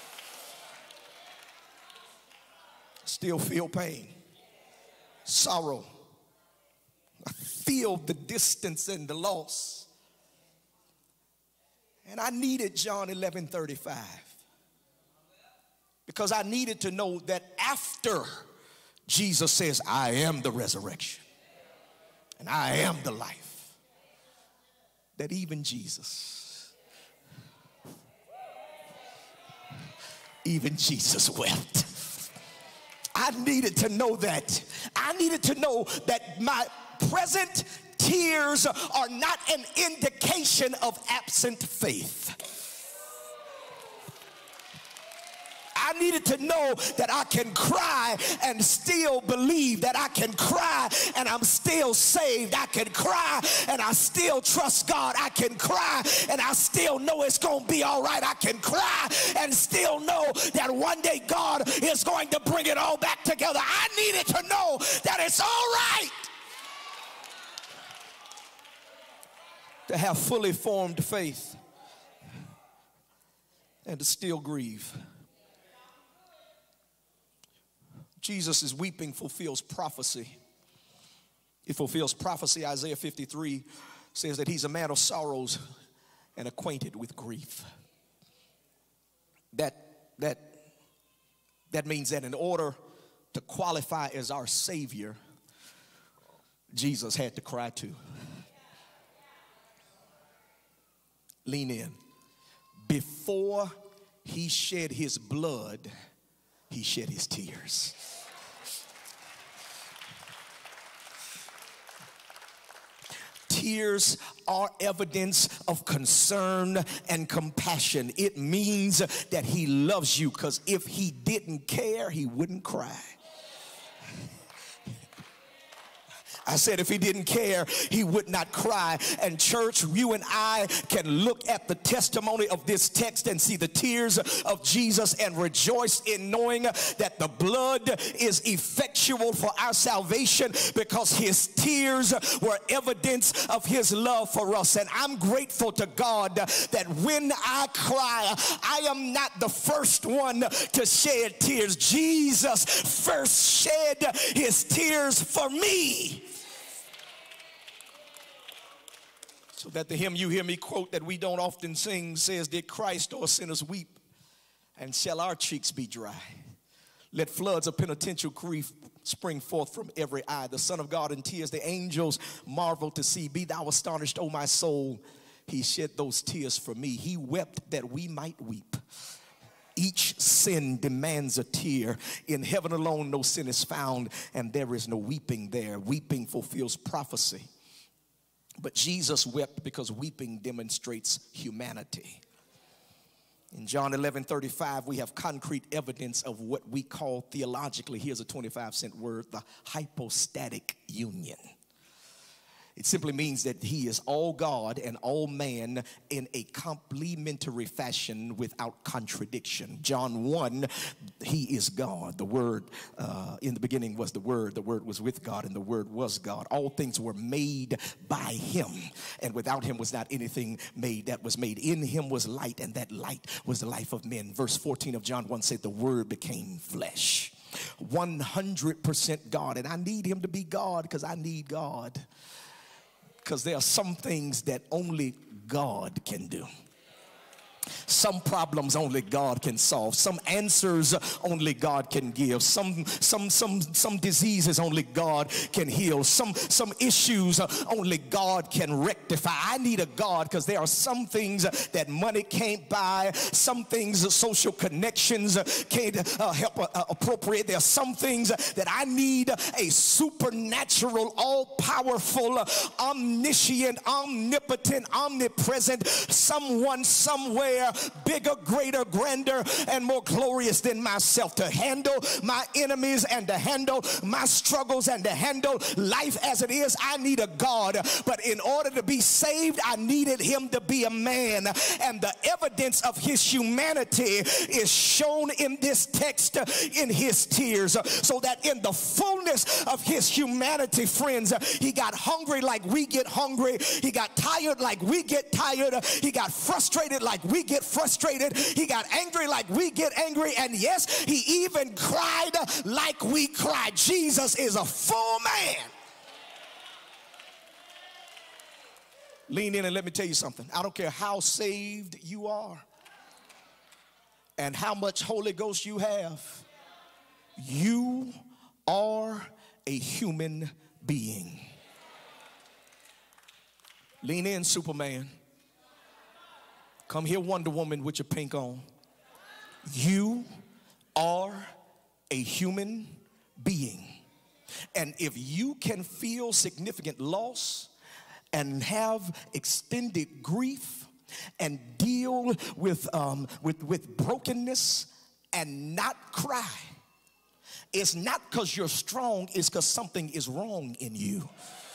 Still feel pain, sorrow. I feel the distance and the loss. And I needed John eleven thirty-five because I needed to know that after Jesus says, I am the resurrection and I am the life, that even Jesus, even Jesus wept. I needed to know that. I needed to know that my present tears are not an indication of absent faith. I needed to know that I can cry and still believe, that I can cry and I'm still saved. I can cry and I still trust God. I can cry and I still know it's going to be all right. I can cry and still know that one day God is going to bring it all back together. I needed to know that it's all right to have fully formed faith and to still grieve. Jesus' weeping fulfills prophecy. It fulfills prophecy. Isaiah fifty-three says that he's a man of sorrows and acquainted with grief. That, that, that means that in order to qualify as our Savior, Jesus had to cry too. Lean in. Before he shed his blood, he shed his tears. Tears are evidence of concern and compassion. It means that he loves you, because if he didn't care, he wouldn't cry. I said if he didn't care, he would not cry. And church, you and I can look at the testimony of this text and see the tears of Jesus and rejoice in knowing that the blood is effectual for our salvation, because his tears were evidence of his love for us. And I'm grateful to God that when I cry, I am not the first one to shed tears. Jesus first shed his tears for me. So that the hymn you hear me quote that we don't often sing says, did Christ or sinners weep, and shall our cheeks be dry? Let floods of penitential grief spring forth from every eye. The Son of God in tears, the angels marvel to see. Be thou astonished, O my soul. He shed those tears for me. He wept that we might weep. Each sin demands a tear. In heaven alone no sin is found, and there is no weeping there. Weeping fulfills prophecy. But Jesus wept because weeping demonstrates humanity. In John eleven thirty-five, we have concrete evidence of what we call theologically, here's a twenty-five cent word, the hypostatic union. It simply means that he is all God and all man in a complementary fashion without contradiction. John one, he is God. The Word, uh, in the beginning was the Word. The Word was with God, and the Word was God. All things were made by him, and without him was not anything made that was made. In him was light, and that light was the life of men. Verse fourteen of John one said, the Word became flesh. one hundred percent God, and I need him to be God because I need God. Because there are some things that only God can do. Some problems only God can solve. Some answers only God can give. Some some some some diseases only God can heal. Some some issues only God can rectify. I need a God because there are some things that money can't buy. Some things social connections can't uh, help uh, appropriate. There are some things that I need a supernatural, all-powerful, omniscient, omnipotent, omnipresent, someone, somewhere somewhere bigger, greater, grander, and more glorious than myself to handle my enemies and to handle my struggles and to handle life as it is. I need a God, but in order to be saved, I needed him to be a man, and the evidence of his humanity is shown in this text, in his tears, so that in the fullness of his humanity, friends, he got hungry like we get hungry, he got tired like we get tired, he got frustrated like we get frustrated, he got angry like we get angry, and yes, he even cried like we cry. Jesus is a full man. Lean in and let me tell you something. I don't care how saved you are and how much Holy Ghost you have, you are a human being. Lean in, Superman. Come here, Wonder Woman, with your pink on. You are a human being. And if you can feel significant loss and have extended grief and deal with, um, with, with brokenness and not cry, it's not because you're strong, it's because something is wrong in you.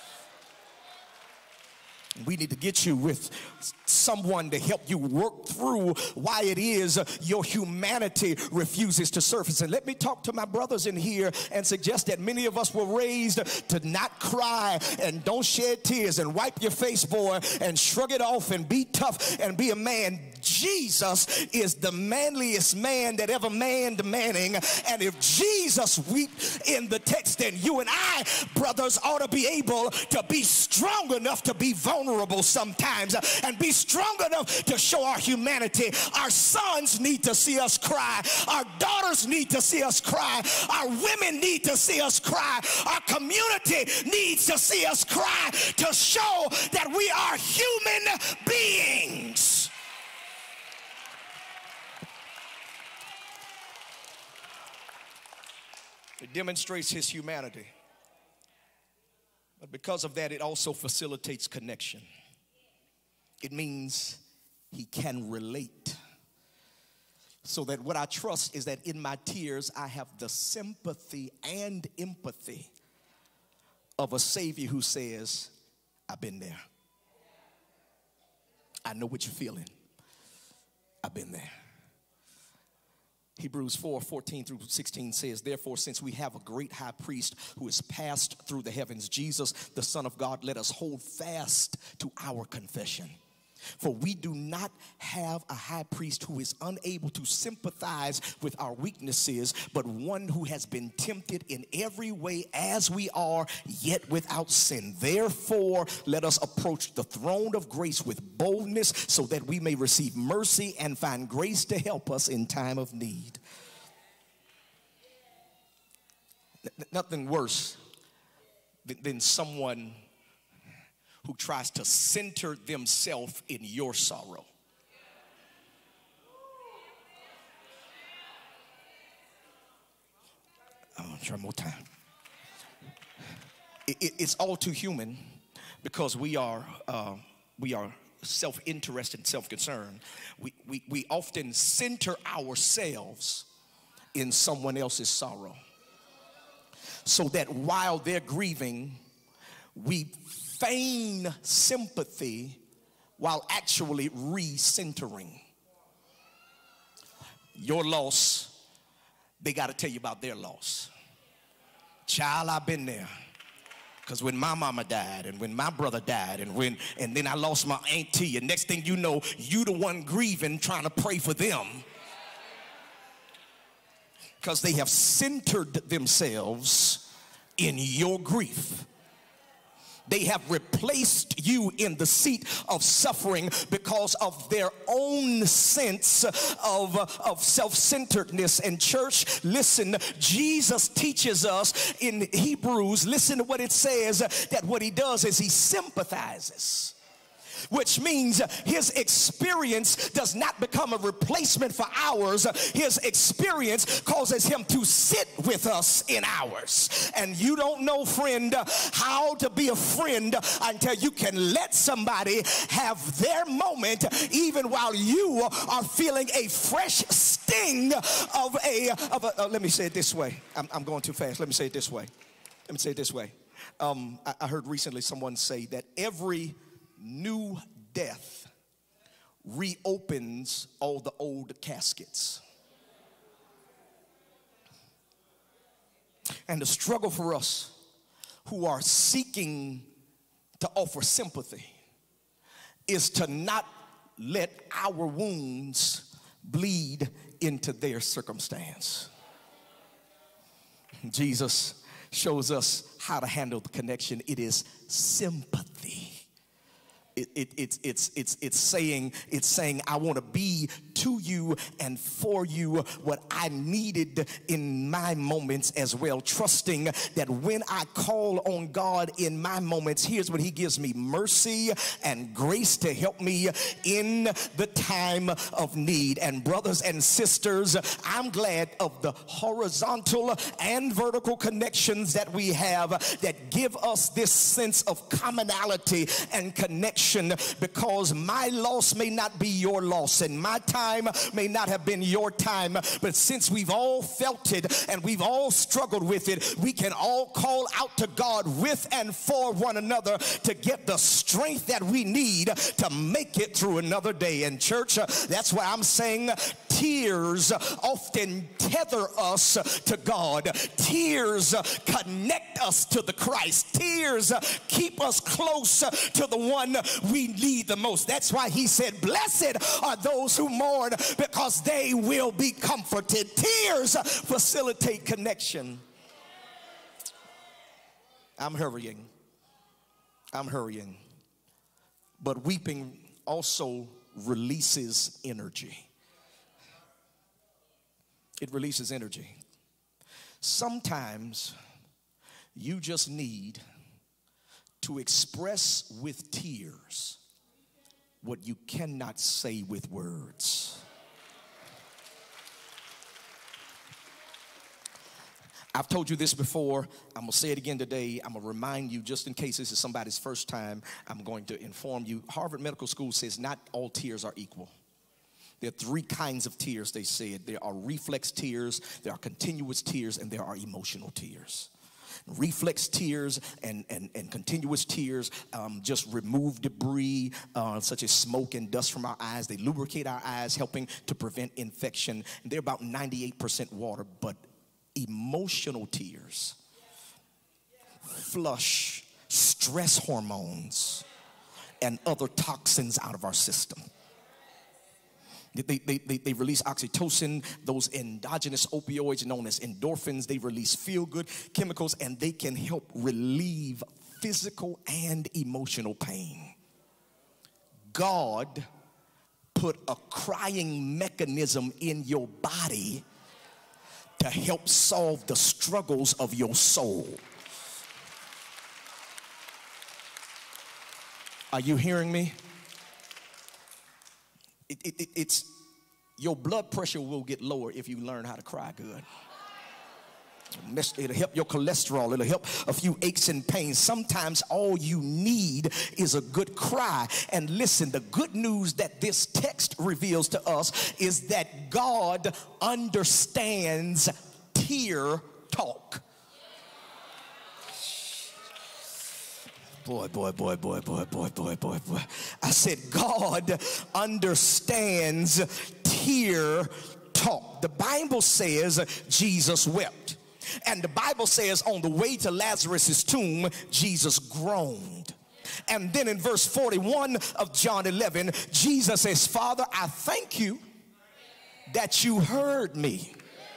We need to get you with someone to help you work through why it is your humanity refuses to surface. And let me talk to my brothers in here and suggest that many of us were raised to not cry and don't shed tears and wipe your face, boy, and shrug it off and be tough and be a man. Jesus is the manliest man that ever manned manning. And if Jesus wept in the text, then you and I, brothers, ought to be able to be strong enough to be vulnerable sometimes and be strong enough to show our humanity. Our sons need to see us cry. Our daughters need to see us cry. Our women need to see us cry. Our community needs to see us cry to show that we are human beings. It demonstrates his humanity. But because of that, it also facilitates connection. It means he can relate. So that what I trust is that in my tears, I have the sympathy and empathy of a Savior who says, I've been there. I know what you're feeling. I've been there. Hebrews four, fourteen through sixteen says, therefore, since we have a great high priest who has passed through the heavens, Jesus, the Son of God, let us hold fast to our confession. For we do not have a high priest who is unable to sympathize with our weaknesses, but one who has been tempted in every way as we are, yet without sin. Therefore, let us approach the throne of grace with boldness so that we may receive mercy and find grace to help us in time of need. Nothing worse than someone who tries to center themselves in your sorrow. I'm gonna try more time. It, it, it's all too human because we are uh, we are self-interested, self-concerned. We, we we often center ourselves in someone else's sorrow, so that while they're grieving, we feign sympathy while actually re-centering. Your loss, they got to tell you about their loss. Child, I've been there. Because when my mama died and when my brother died and when and then I lost my auntie, and next thing you know, you the one grieving, trying to pray for them. Because they have centered themselves in your grief. They have replaced you in the seat of suffering because of their own sense of, of self-centeredness. And church, listen, Jesus teaches us in Hebrews, listen to what it says, that what he does is he sympathizes. which means his experience does not become a replacement for ours. His experience causes him to sit with us in ours. And you don't know, friend, how to be a friend until you can let somebody have their moment even while you are feeling a fresh sting of a, of a uh, let me say it this way. I'm, I'm going too fast. Let me say it this way. Let me say it this way. Um, I, I heard recently someone say that every new death reopens all the old caskets. And the struggle for us who are seeking to offer sympathy is to not let our wounds bleed into their circumstance. Jesus shows us how to handle the connection. It is sympathy. It, it, it's, it's, it's, it's saying, it's saying, I want to be to you and for you what I needed in my moments as well. Trusting that when I call on God in my moments, here's what he gives me: mercy and grace to help me in the time of need. And brothers and sisters, I'm glad of the horizontal and vertical connections that we have that give us this sense of commonality and connection, because my loss may not be your loss and my time may not have been your time, but since we've all felt it and we've all struggled with it, we can all call out to God with and for one another to get the strength that we need to make it through another day. And church, that's why I'm saying tears often tether us to God. Tears connect us to the Christ. Tears keep us close to the one we need the most. That's why he said, blessed are those who mourn, because they will be comforted. Tears facilitate connection. I'm hurrying. I'm hurrying. But weeping also releases energy. It releases energy. Sometimes you just need to express with tears what you cannot say with words. I've told you this before. I'm going to say it again today. I'm going to remind you, just in case this is somebody's first time, I'm going to inform you. Harvard Medical School says not all tears are equal. There are three kinds of tears, they said. There are reflex tears, there are continuous tears, and there are emotional tears. Reflex tears and, and, and continuous tears um, just remove debris uh, such as smoke and dust from our eyes. They lubricate our eyes, helping to prevent infection. And they're about ninety-eight percent water. But emotional tears flush stress hormones and other toxins out of our system. They, they, they, they release oxytocin, those endogenous opioids known as endorphins. They release feel-good chemicals, and they can help relieve physical and emotional pain. God put a crying mechanism in your body to help solve the struggles of your soul. Are you hearing me? It, it, it, it's your blood pressure will get lower if you learn how to cry good. It'll help your cholesterol. It'll help a few aches and pains. Sometimes all you need is a good cry. And listen, the good news that this text reveals to us is that God understands tear talk. Boy, boy, boy, boy, boy, boy, boy, boy, boy. I said, God understands tear talk. The Bible says Jesus wept. And the Bible says on the way to Lazarus' tomb, Jesus groaned. And then in verse forty-one of John eleven, Jesus says, Father, I thank you that you heard me.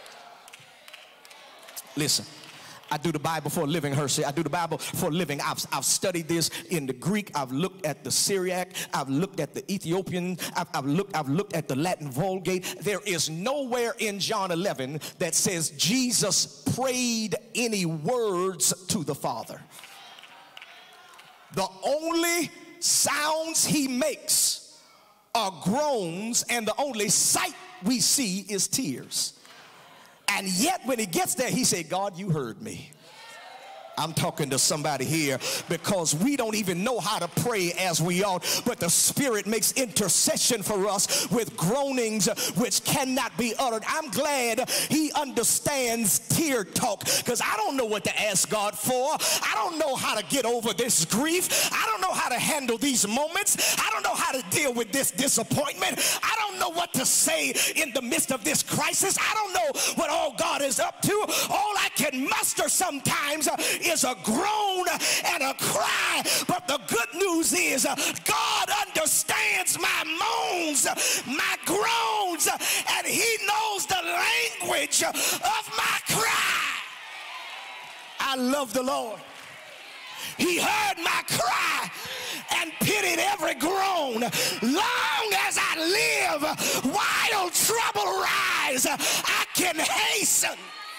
Listen. I do the Bible for a living, Hershey. I do the Bible for a living. I've, I've studied this in the Greek. I've looked at the Syriac. I've looked at the Ethiopian. I've, I've, looked, I've looked at the Latin Vulgate. There is nowhere in John eleven that says Jesus prayed any words to the Father. The only sounds he makes are groans, and the only sight we see is tears. And yet when he gets there, he said, God, you heard me. I'm talking to somebody here, because we don't even know how to pray as we ought, but the Spirit makes intercession for us with groanings which cannot be uttered. I'm glad he understands tear talk, because I don't know what to ask God for. I don't know how to get over this grief. I don't know how to handle these moments. I don't know how to deal with this disappointment. I don't know what to say in the midst of this crisis. I don't know what all God is up to. All I can muster sometimes is a groan and a cry. But the good news is God understands my moans, my groans, and he knows the language of my cry. I love the Lord. He heard my cry and pitied every groan. Long as I live, while trouble rise, I can hasten.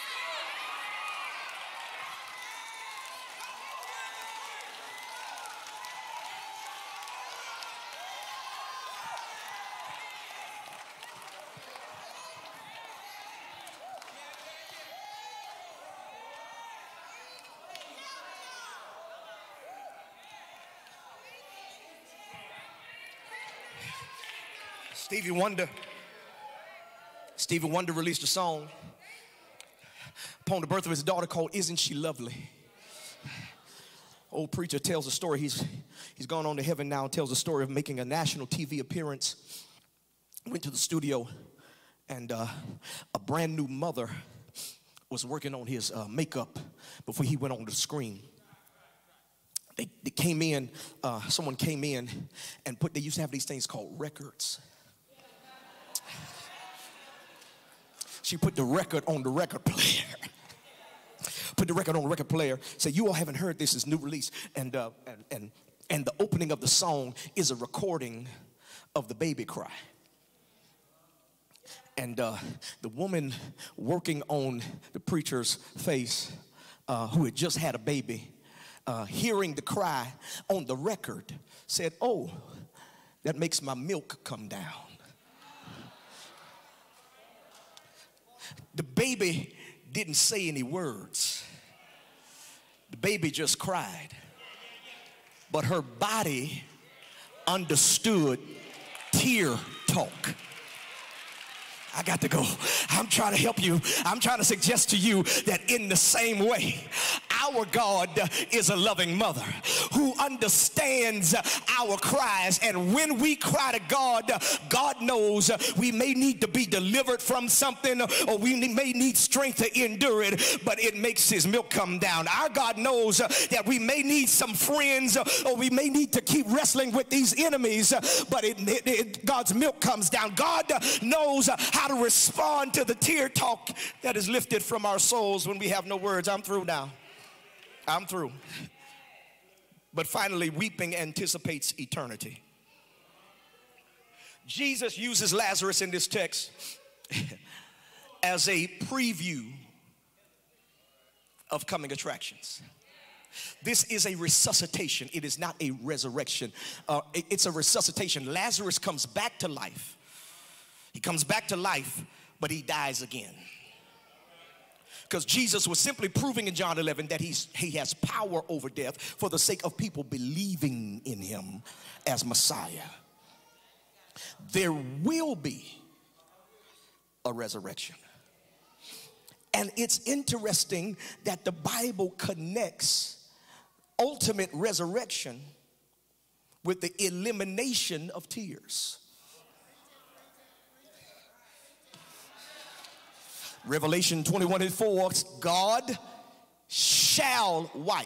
Stevie Wonder, Stevie Wonder released a song upon the birth of his daughter called Isn't She Lovely? Old preacher tells a story. He's, he's gone on to heaven now and tells the story of making a national T V appearance. Went to the studio, and uh, a brand new mother was working on his uh, makeup before he went on the screen. They, they came in, uh, someone came in and put, they used to have these things called records. She put the record on the record player. Put the record on the record player. Said, you all haven't heard this, is new release. And, uh, and, and, and the opening of the song is a recording of the baby cry. And uh, the woman working on the preacher's face, uh, who had just had a baby, uh, hearing the cry on the record, said, oh, that makes my milk come down. The baby didn't say any words. The baby just cried. But her body understood tear talk. I got to go. I'm trying to help you. I'm trying to suggest to you that in the same way, our God is a loving mother who understands our cries. And when we cry to God, God knows we may need to be delivered from something, or we may need strength to endure it, but it makes his milk come down. Our God knows that we may need some friends, or we may need to keep wrestling with these enemies, but it, it, it, God's milk comes down. God knows how to respond to the tear talk that is lifted from our souls when we have no words. I'm through now. I'm through. But finally, weeping anticipates eternity. Jesus uses Lazarus in this text as a preview of coming attractions. This is a resuscitation. It is not a resurrection. Uh, it, it's a resuscitation. Lazarus comes back to life. He comes back to life, but he dies again. Because Jesus was simply proving in John eleven that he's, he has power over death for the sake of people believing in him as Messiah. There will be a resurrection. And it's interesting that the Bible connects ultimate resurrection with the elimination of tears. Revelation twenty-one and four, God shall wipe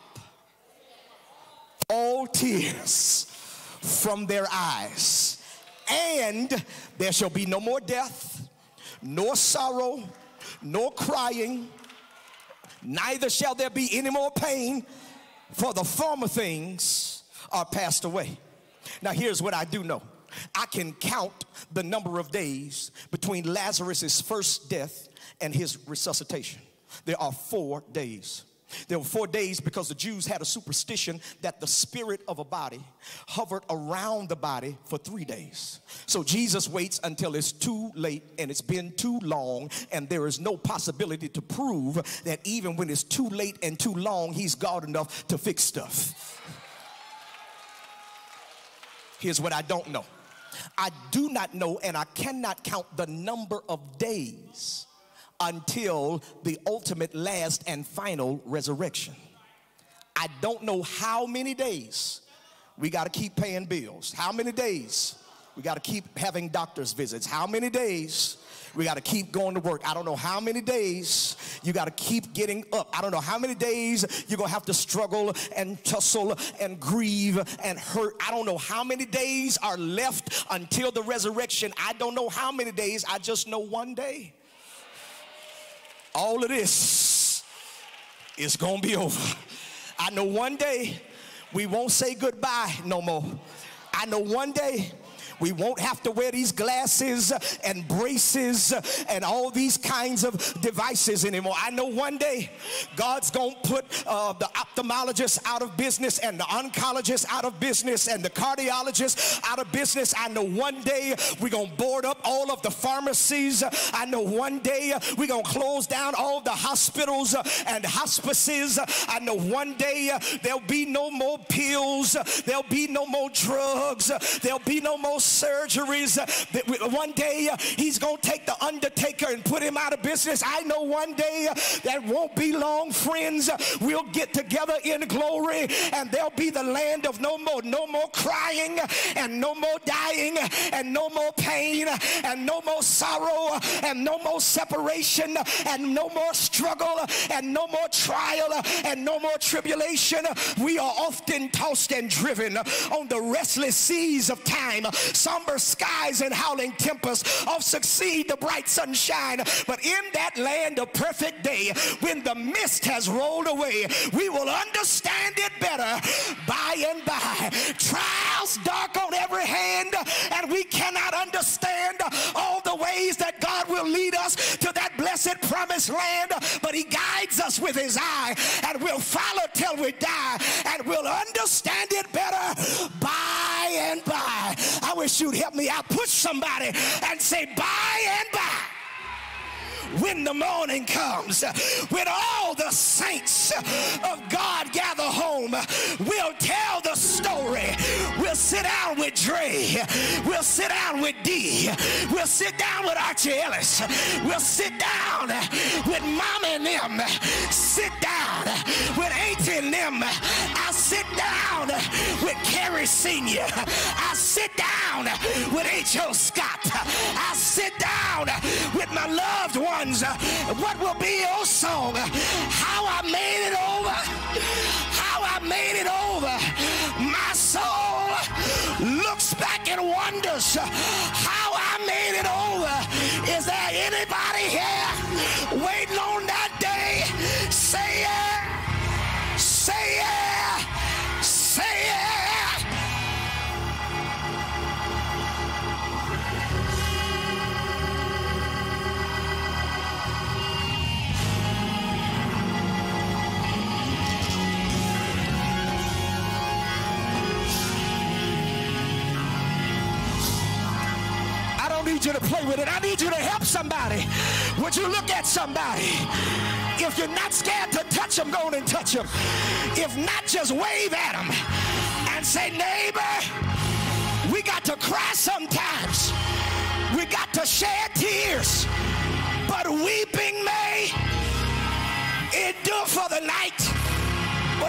all tears from their eyes, and there shall be no more death, nor sorrow, nor crying, neither shall there be any more pain, for the former things are passed away. Now here's what I do know. I can count the number of days between Lazarus's first death and his resuscitation. There are four days. There were four days because the Jews had a superstition that the spirit of a body hovered around the body for three days. So Jesus waits until it's too late and it's been too long, and there is no possibility to prove that even when it's too late and too long, he's God enough to fix stuff. Here's what I don't know. I do not know, and I cannot count the number of days until the ultimate, last, and final resurrection. I don't know how many days we got to keep paying bills. How many days we got to keep having doctor's visits. How many days we got to keep going to work. I don't know how many days you got to keep getting up. I don't know how many days you're going to have to struggle and tussle and grieve and hurt. I don't know how many days are left until the resurrection. I don't know how many days. I just know one day all of this is going to be over. I know one day we won't say goodbye no more. I know one day we won't have to wear these glasses and braces and all these kinds of devices anymore. I know one day God's going to put uh, the ophthalmologist out of business and the oncologist out of business and the cardiologist out of business. I know one day we're going to board up all of the pharmacies. I know one day we're going to close down all the hospitals and hospices. I know one day there'll be no more pills. There'll be no more drugs. There'll be no more surgeries. One day he's going to take the undertaker and put him out of business. I know one day that won't be long, friends. We'll get together in glory and there'll be the land of no more, no more crying and no more dying and no more pain and no more sorrow and no more separation and no more struggle and no more trial and no more tribulation. We are often tossed and driven on the restless seas of time. Somber skies and howling tempests oft succeed the bright sunshine. But in that land of perfect day, when the mist has rolled away, we will understand it better by and by. Trials dark on every hand, and we cannot understand all the ways that God will lead us to that blessed promised land. But he guides us with his eye, and we'll follow till we die, and we'll understand it better by and by. I wish you'd help me out. Push somebody and say, by and by. When the morning comes, when all the saints of God gather home, we'll tell the story. We'll sit down with Dre. We'll sit down with D. We'll sit down with Archie Ellis. We'll sit down with Mama and them. Sit down with Auntie and them. I'll sit down with Carrie Senior I'll sit down with H O Scott. I'll sit down with my loved ones. What will be your song? How I made it over. How I made it over. My soul looks back and wonders how I made it over. Is there anybody here waiting on that day? Say yeah. Say yeah. Say yeah. I need you to play with it. I need you to help somebody. Would you look at somebody? If you're not scared to touch them, go on and touch them. If not, just wave at them and say, neighbor, we got to cry sometimes. We got to shed tears. But weeping may endure for the night. But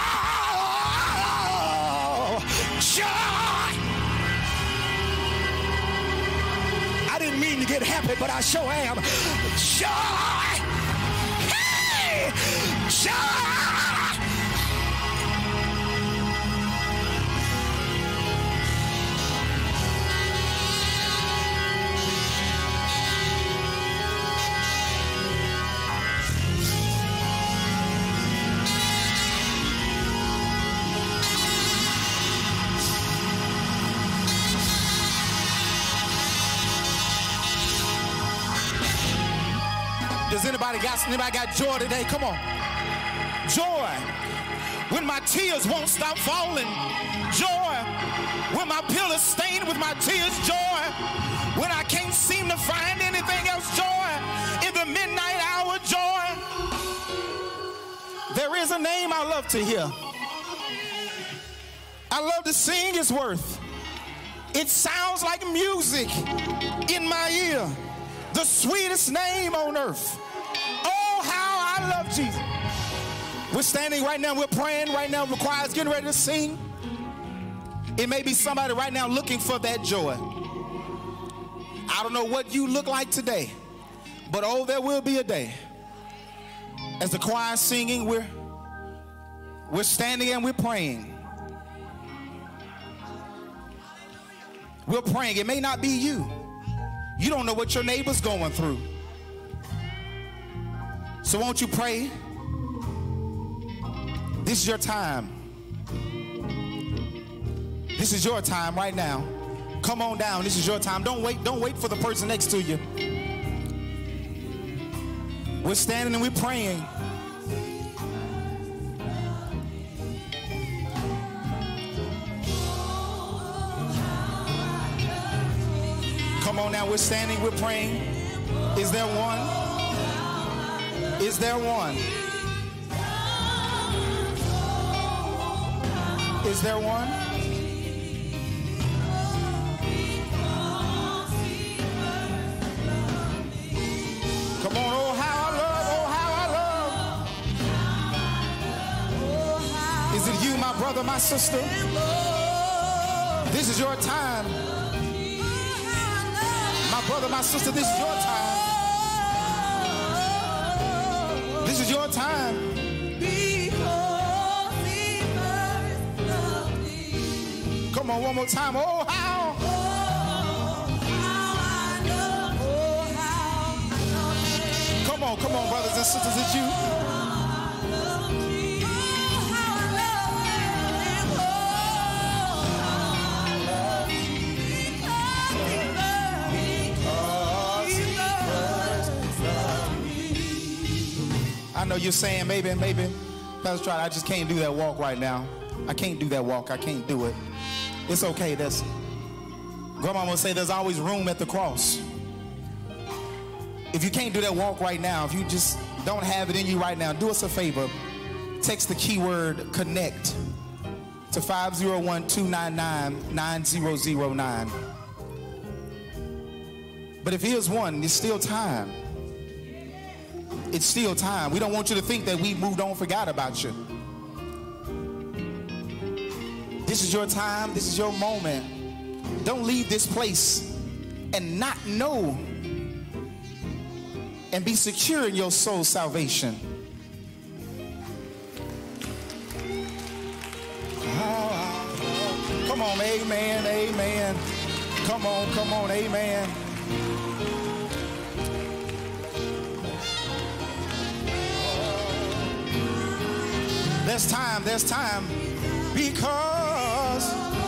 oh, joy. I didn't mean to get happy, but I sure am. Joy! Hey! Joy! Does anybody got anybody got joy today? Come on. Joy when my tears won't stop falling. Joy when my pillow is stained with my tears. Joy when I can't seem to find anything else. Joy in the midnight hour. Joy. There is a name I love to hear. I love to sing His worth. It sounds like music in my ear. The sweetest name on earth. Oh, how I love Jesus. We're standing right now. We're praying right now. The choir's getting ready to sing. It may be somebody right now looking for that joy. I don't know what you look like today, but oh, there will be a day. As the choir's singing, we're, we're standing and we're praying. We're praying. It may not be you. You don't know what your neighbor's going through. So won't you pray? This is your time. This is your time right now. Come on down. This is your time. Don't wait. Don't wait for the person next to you. We're standing and we're praying. Come on now. We're standing. We're praying. Is there one? Is there one? Is there one? Come on, oh how I love, oh how I love. Is it you, my brother, my sister? This is your time. My brother, my sister, this is your time. This is your time. Come on, one more time. Oh, how. Oh, how I love. Oh, how I love. Come on, come on, brothers and sisters, it's you. I know you're saying maybe, maybe, Pastor Trotter, I just can't do that walk right now. I can't do that walk. I can't do it. It's okay. That's Grandma will say there's always room at the cross. If you can't do that walk right now, if you just don't have it in you right now, do us a favor. Text the keyword connect to five zero one, two nine nine, nine zero zero nine. But if here's one, it's still time. It's still time. We don't want you to think that we moved on, forgot about you. This is your time. This is your moment. Don't leave this place and not know and be secure in your soul's salvation. Come on, amen, amen. Come on, come on, amen. There's time, there's time. Because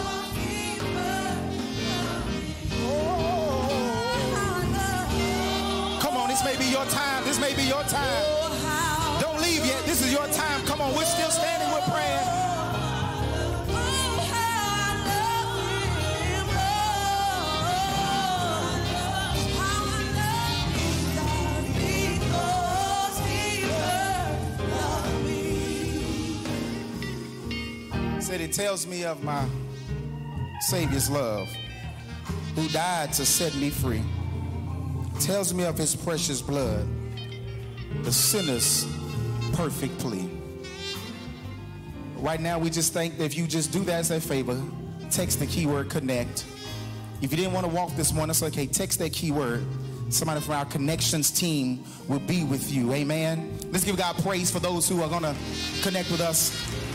oh, come on, this may be your time. This may be your time. Don't leave yet. This is your time. Come on, we're still standing. We're praying. Said it tells me of my Savior's love, who died to set me free. Tells me of his precious blood, the sinner's perfect plea. Right now, we just think that if you just do that as a favor, text the keyword connect. If you didn't want to walk this morning, it's okay. Text that keyword. Somebody from our connections team will be with you. Amen. Let's give God praise for those who are going to connect with us.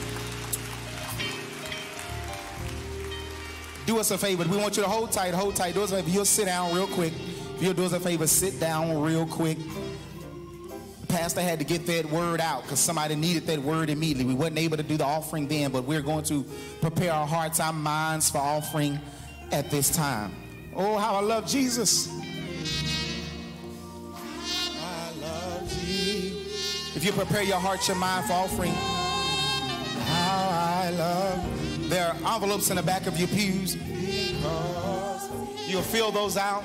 Do us a favor. We want you to hold tight, hold tight. Do us a favor. You'll sit down real quick. If you'll do us a favor, sit down real quick. The pastor had to get that word out because somebody needed that word immediately. We wasn't able to do the offering then, but we're going to prepare our hearts, our minds for offering at this time. Oh, how I love Jesus. I love Jesus. If you prepare your heart, your mind for offering. How I love. There are envelopes in the back of your pews. You'll fill those out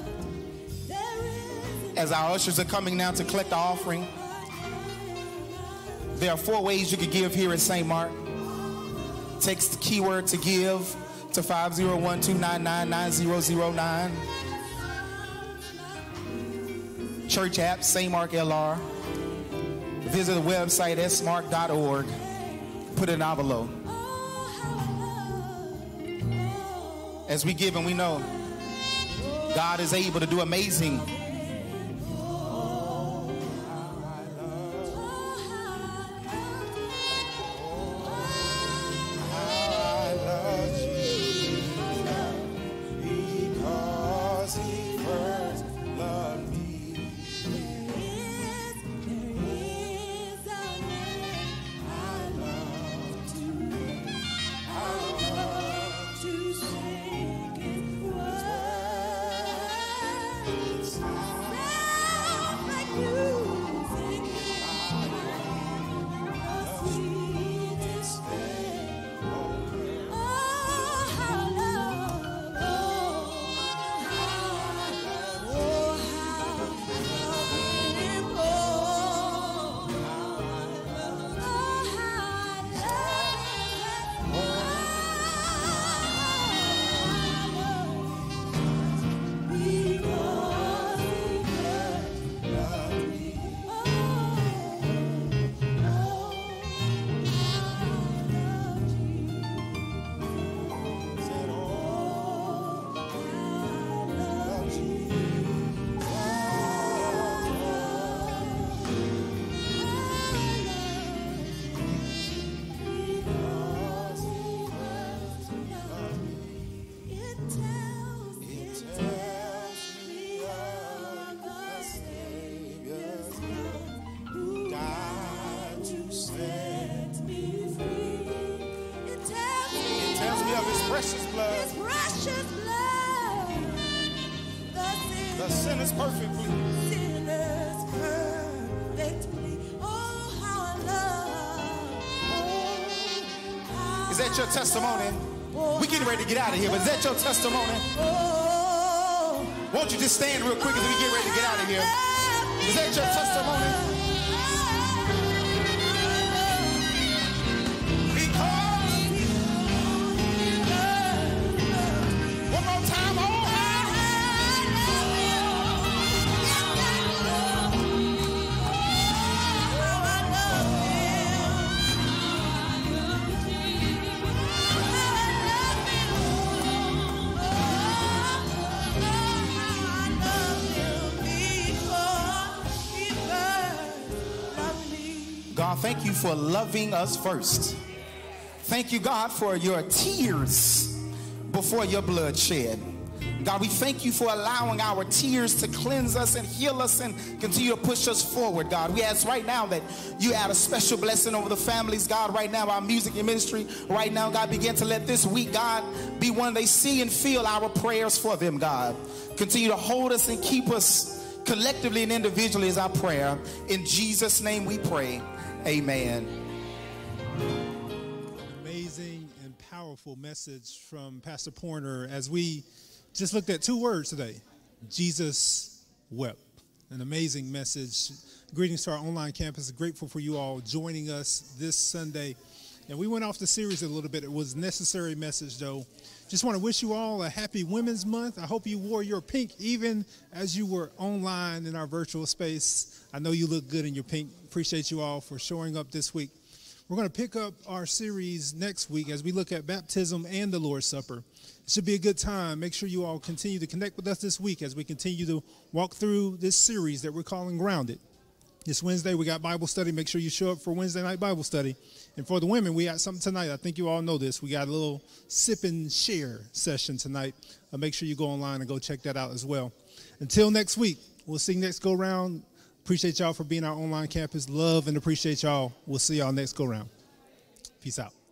as our ushers are coming now to collect the offering. There are four ways you could give here at Saint Mark. Text the keyword to give to five zero one, two nine nine, nine zero zero nine. Church app, Saint Mark L R. Visit the website, s mark dot org. Put an envelope. As we give and we know God is able to do amazing. Precious blood. His precious blood. The sinner's perfectly. Sinner's perfectly. Oh, how I love. Oh, is that your testimony? Oh, we getting ready to get out of here, but is that your testimony? Oh, won't you just stand real quick as we get ready to get out of here? Is that your testimony? God, thank you for loving us first. Thank you, God, for your tears before your blood shed. God, we thank you for allowing our tears to cleanse us and heal us and continue to push us forward, God. We ask right now that you add a special blessing over the families, God, right now, our music and ministry. Right now, God, begin to let this week, God, be one they see and feel our prayers for them, God. Continue to hold us and keep us collectively and individually is our prayer. In Jesus' name we pray. Amen. Amazing and powerful message from Pastor Pointer as we just looked at two words today. Jesus wept. An amazing message. Greetings to our online campus. Grateful for you all joining us this Sunday. And we went off the series a little bit. It was a necessary message, though. Just want to wish you all a happy Women's Month. I hope you wore your pink even as you were online in our virtual space. I know you look good in your pink. Appreciate you all for showing up this week. We're going to pick up our series next week as we look at baptism and the Lord's Supper. It should be a good time. Make sure you all continue to connect with us this week as we continue to walk through this series that we're calling Grounded. This Wednesday, we got Bible study. Make sure you show up for Wednesday night Bible study. And for the women, we got something tonight. I think you all know this. We got a little sip and share session tonight. Uh, make sure you go online and go check that out as well. Until next week, we'll see you next go round. Appreciate y'all for being our online campus. Love and appreciate y'all. We'll see y'all next go round. Peace out.